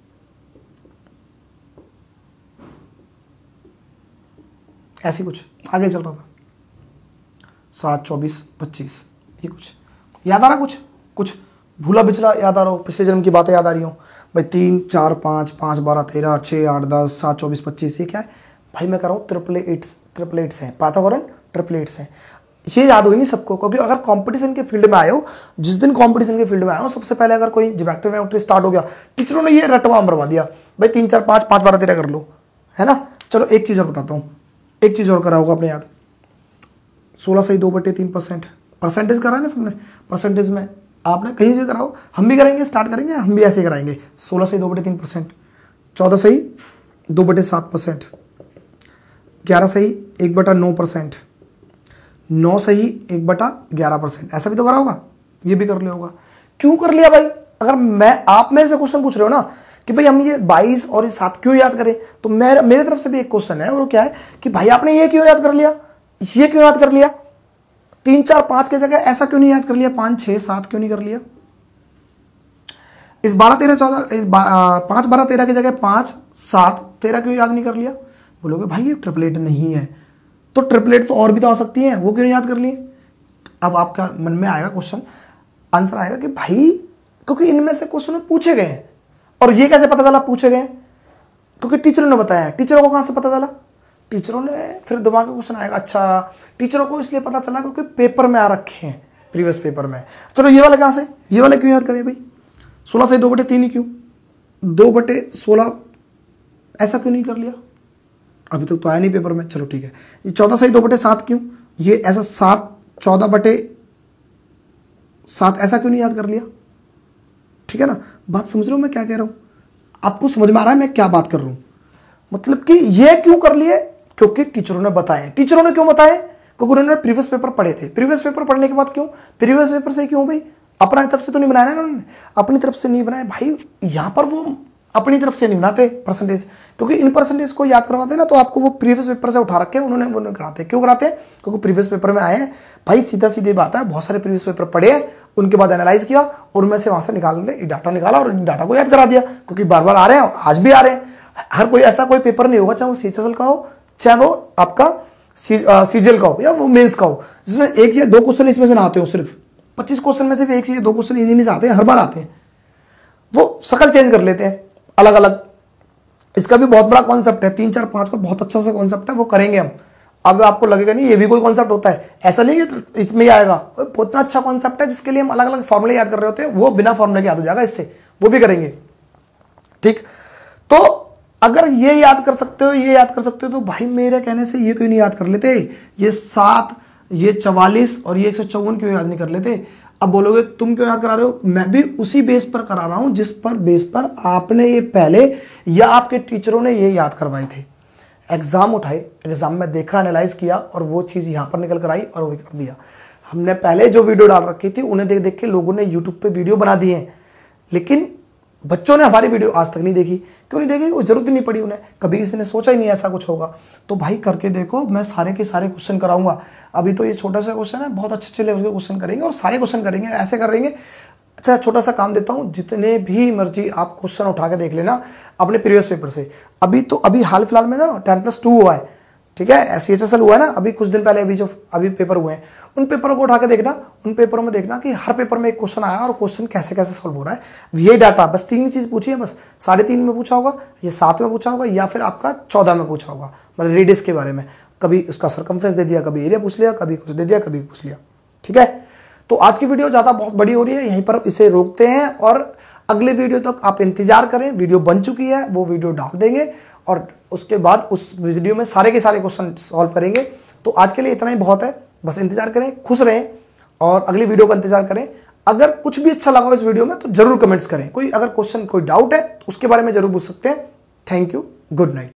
Speaker 2: ऐसी कुछ आगे चल रहा था 7 24 25, ये कुछ याद आ रहा, कुछ भूला बिचला याद आ रहा हो, पिछले जन्म की बातें याद आ रही हो भाई, 3 4 5 5 12 13 6 8 10 7 24 25, ये क्या है भाई, मैं कर रहा हूँ ट्रिपलेट्स हैं, पाइथागोरन ट्रिपलेट्स हैं। ये याद होगी नहीं सबको, क्योंकि अगर कंपटीशन के फील्ड में आए हो, जिस दिन कंपटीशन के फील्ड में आए हो, सबसे पहले अगर कोई ज्योमेट्री स्टार्ट हो गया, टीचरों ने ये रटवा मरवा दिया भाई 3 4 5 5 12 13 कर लो, है ना। चलो एक चीज़ और बताता हूँ, एक चीज़ और करा होगा अपने याद, 16 सही 2/3%, परसेंटेज करा है ना सबने, परसेंटेज में आपने कहीं से कराओ, हम भी करेंगे, स्टार्ट करेंगे, हम भी ऐसे कराएंगे। 16 सही 2/3%, 14 सही 2/7%, 11 सही 1/9%, 9 सही 1/11%, ऐसा भी तो करा होगा, ये भी कर लिया होगा। क्यों कर लिया भाई, अगर आप मेरे से क्वेश्चन पूछ रहे हो ना कि भाई हम ये 22 और ये 7 क्यों याद करें, तो मेरे तरफ से भी एक क्वेश्चन है, और वो क्या है कि भाई आपने ये क्यों याद कर लिया, ये क्यों याद कर लिया, 3 4 5 की जगह ऐसा क्यों नहीं याद कर लिया, 5 6 7 क्यों नहीं कर लिया, इस 12 13 14 5 12 13 की जगह 5 7 13 क्यों याद नहीं कर लिया। बोलोगे भाई ये ट्रिपलेट नहीं है, तो ट्रिपलेट तो और भी तो हो सकती है, वो क्यों नहीं याद कर लिए। अब आपका मन में आएगा क्वेश्चन, आंसर आएगा कि भाई क्योंकि इनमें से क्वेश्चन पूछे गए हैं, और ये कैसे पता चला पूछे गए, क्योंकि टीचरों ने बताया। टीचरों को कहां से पता चला, टीचरों ने, फिर दिमाग का क्वेश्चन आएगा, अच्छा टीचरों को इसलिए पता चला क्योंकि पेपर में आ रखे हैं, प्रीवियस पेपर में। चलो ये वाले कहां से, ये वाले क्यों याद करें भाई, 16 सही 2/3 ही क्यों, 2/16 ऐसा क्यों नहीं कर लिया, अभी तक तो आया नहीं पेपर में। चलो ठीक है, ये 14 सही 2/7 क्यों, ये ऐसा 7 14/7 ऐसा क्यों नहीं याद कर लिया। ठीक है ना, बात समझ रहे हो मैं क्या कह रहा हूं, आपको समझ में आ रहा है मैं क्या बात कर रहा हूं। मतलब कि ये क्यों कर लिए, क्योंकि टीचरों ने बताए। टीचरों ने क्यों बताए? क्योंकि उन्होंने प्रीवियस पेपर पढ़े थे। प्रीवियस पेपर पढ़ने के बाद क्यों? प्रीवियस पेपर से क्यों भाई? अपनी तरफ से तो नहीं बनाया ना उन्होंने, अपनी तरफ से नहीं बनाया भाई। यहाँ पर वो अपनी तरफ से नहीं बनाते परसेंटेज, क्योंकि इन परसेंटेज को याद करवाते ना तो आपको वो प्रीवियस पेपर से उठा रखे उन्होंने वो कराते। क्यों कराते हैं? क्योंकि प्रीवियस पेपर में आए हैं भाई, सीधा सीधी बात है। बहुत सारे प्रीवियस पेपर पढ़े हैं, उनके बाद एनालाइज किया और उनमें से वहां से निकाल दे डाटा निकाला और इन डाटा को याद करा दिया, क्योंकि बार बार आ रहे हैं और आज भी आ रहे हैं। हर कोई ऐसा कोई पेपर नहीं होगा, चाहे वो CHSL का हो, चाहे वो आपका CGL का हो या वो मेंस का हो, जिसमें एक या दो क्वेश्चन इसमें से ना आते हो। सिर्फ 25 क्वेश्चन में से एक या दो क्वेश्चन इन्हीं में से आते हैं, हर बार आते हैं। वो शक्ल चेंज कर लेते हैं अलग अलग। इसका भी बहुत बड़ा कॉन्सेप्ट है, 3 4 5 का बहुत अच्छा सा कॉन्सेप्ट है, वो करेंगे हम। अब आपको लगेगा नहीं ये भी कोई कॉन्सेप्ट होता है, ऐसा नहीं कि इसमें ही आएगा। बहुत अच्छा कॉन्सेप्ट है जिसके लिए हम अलग अलग फॉर्मूले याद कर रहे होते हैं, वो बिना फॉर्मूले के याद हो जाएगा इससे, वो भी करेंगे। ठीक, तो अगर ये याद कर सकते हो, ये याद कर सकते हो, तो भाई मेरे कहने से ये क्यों नहीं याद कर लेते? ये 7, ये 44 और ये 154 क्यों याद नहीं कर लेते? अब बोलोगे तुम क्यों याद करा रहे हो? मैं भी उसी बेस पर करा रहा हूं जिस पर बेस पर आपने ये पहले या आपके टीचरों ने ये याद करवाए थे। एग्जाम उठाए, एग्जाम में देखा, एनालाइज किया और वो चीज़ यहाँ पर निकल कर आई और वो कर दिया। हमने पहले जो वीडियो डाल रखी थी उन्हें देख देख के लोगों ने यूट्यूब पे वीडियो बना दिए हैं, लेकिन बच्चों ने हमारी वीडियो आज तक नहीं देखी। क्यों नहीं देखी? वो जरूरत ही नहीं पड़ी उन्हें, कभी किसी ने सोचा ही नहीं ऐसा कुछ होगा। तो भाई करके देखो, मैं सारे के सारे क्वेश्चन कराऊंगा। अभी तो ये छोटा सा क्वेश्चन है, बहुत अच्छे लेवल के क्वेश्चन करेंगे और सारे क्वेश्चन करेंगे, ऐसे करेंगे। अच्छा, छोटा सा काम देता हूँ, जितने भी मर्जी आप क्वेश्चन उठा के देख लेना अपने प्रीवियस पेपर से। अभी हाल फिलहाल में ना 10+2 हुआ है, ठीक है, CHSL हुआ है ना अभी कुछ दिन पहले, अभी पेपर हुए हैं, उन पेपरों को उठा के देखना। उन पेपरों में देखना कि हर पेपर में एक क्वेश्चन आया और क्वेश्चन कैसे कैसे सॉल्व हो रहा है। ये डाटा बस 3 चीज पूछी है, बस 3.5 में पूछा होगा, ये 7 में पूछा होगा या फिर आपका 14 में पूछा होगा, मतलब रेडियस के बारे में। कभी उसका सर्कमफ्रेंस दे दिया, कभी एरिया पूछ लिया, कभी कुछ दे दिया, कभी पूछ लिया। ठीक है, तो आज की वीडियो ज़्यादा बहुत बड़ी हो रही है, यहीं पर इसे रोकते हैं और अगले वीडियो तक आप इंतजार करें। वीडियो बन चुकी है, वो वीडियो डाल देंगे और उसके बाद उस वीडियो में सारे के सारे क्वेश्चन सॉल्व करेंगे। तो आज के लिए इतना ही बहुत है, बस इंतजार करें, खुश रहें और अगली वीडियो का इंतजार करें। अगर कुछ भी अच्छा लगा हो इस वीडियो में तो जरूर कमेंट्स करें। कोई अगर क्वेश्चन, कोई डाउट है तो उसके बारे में जरूर पूछ सकते हैं। Thank you, good night.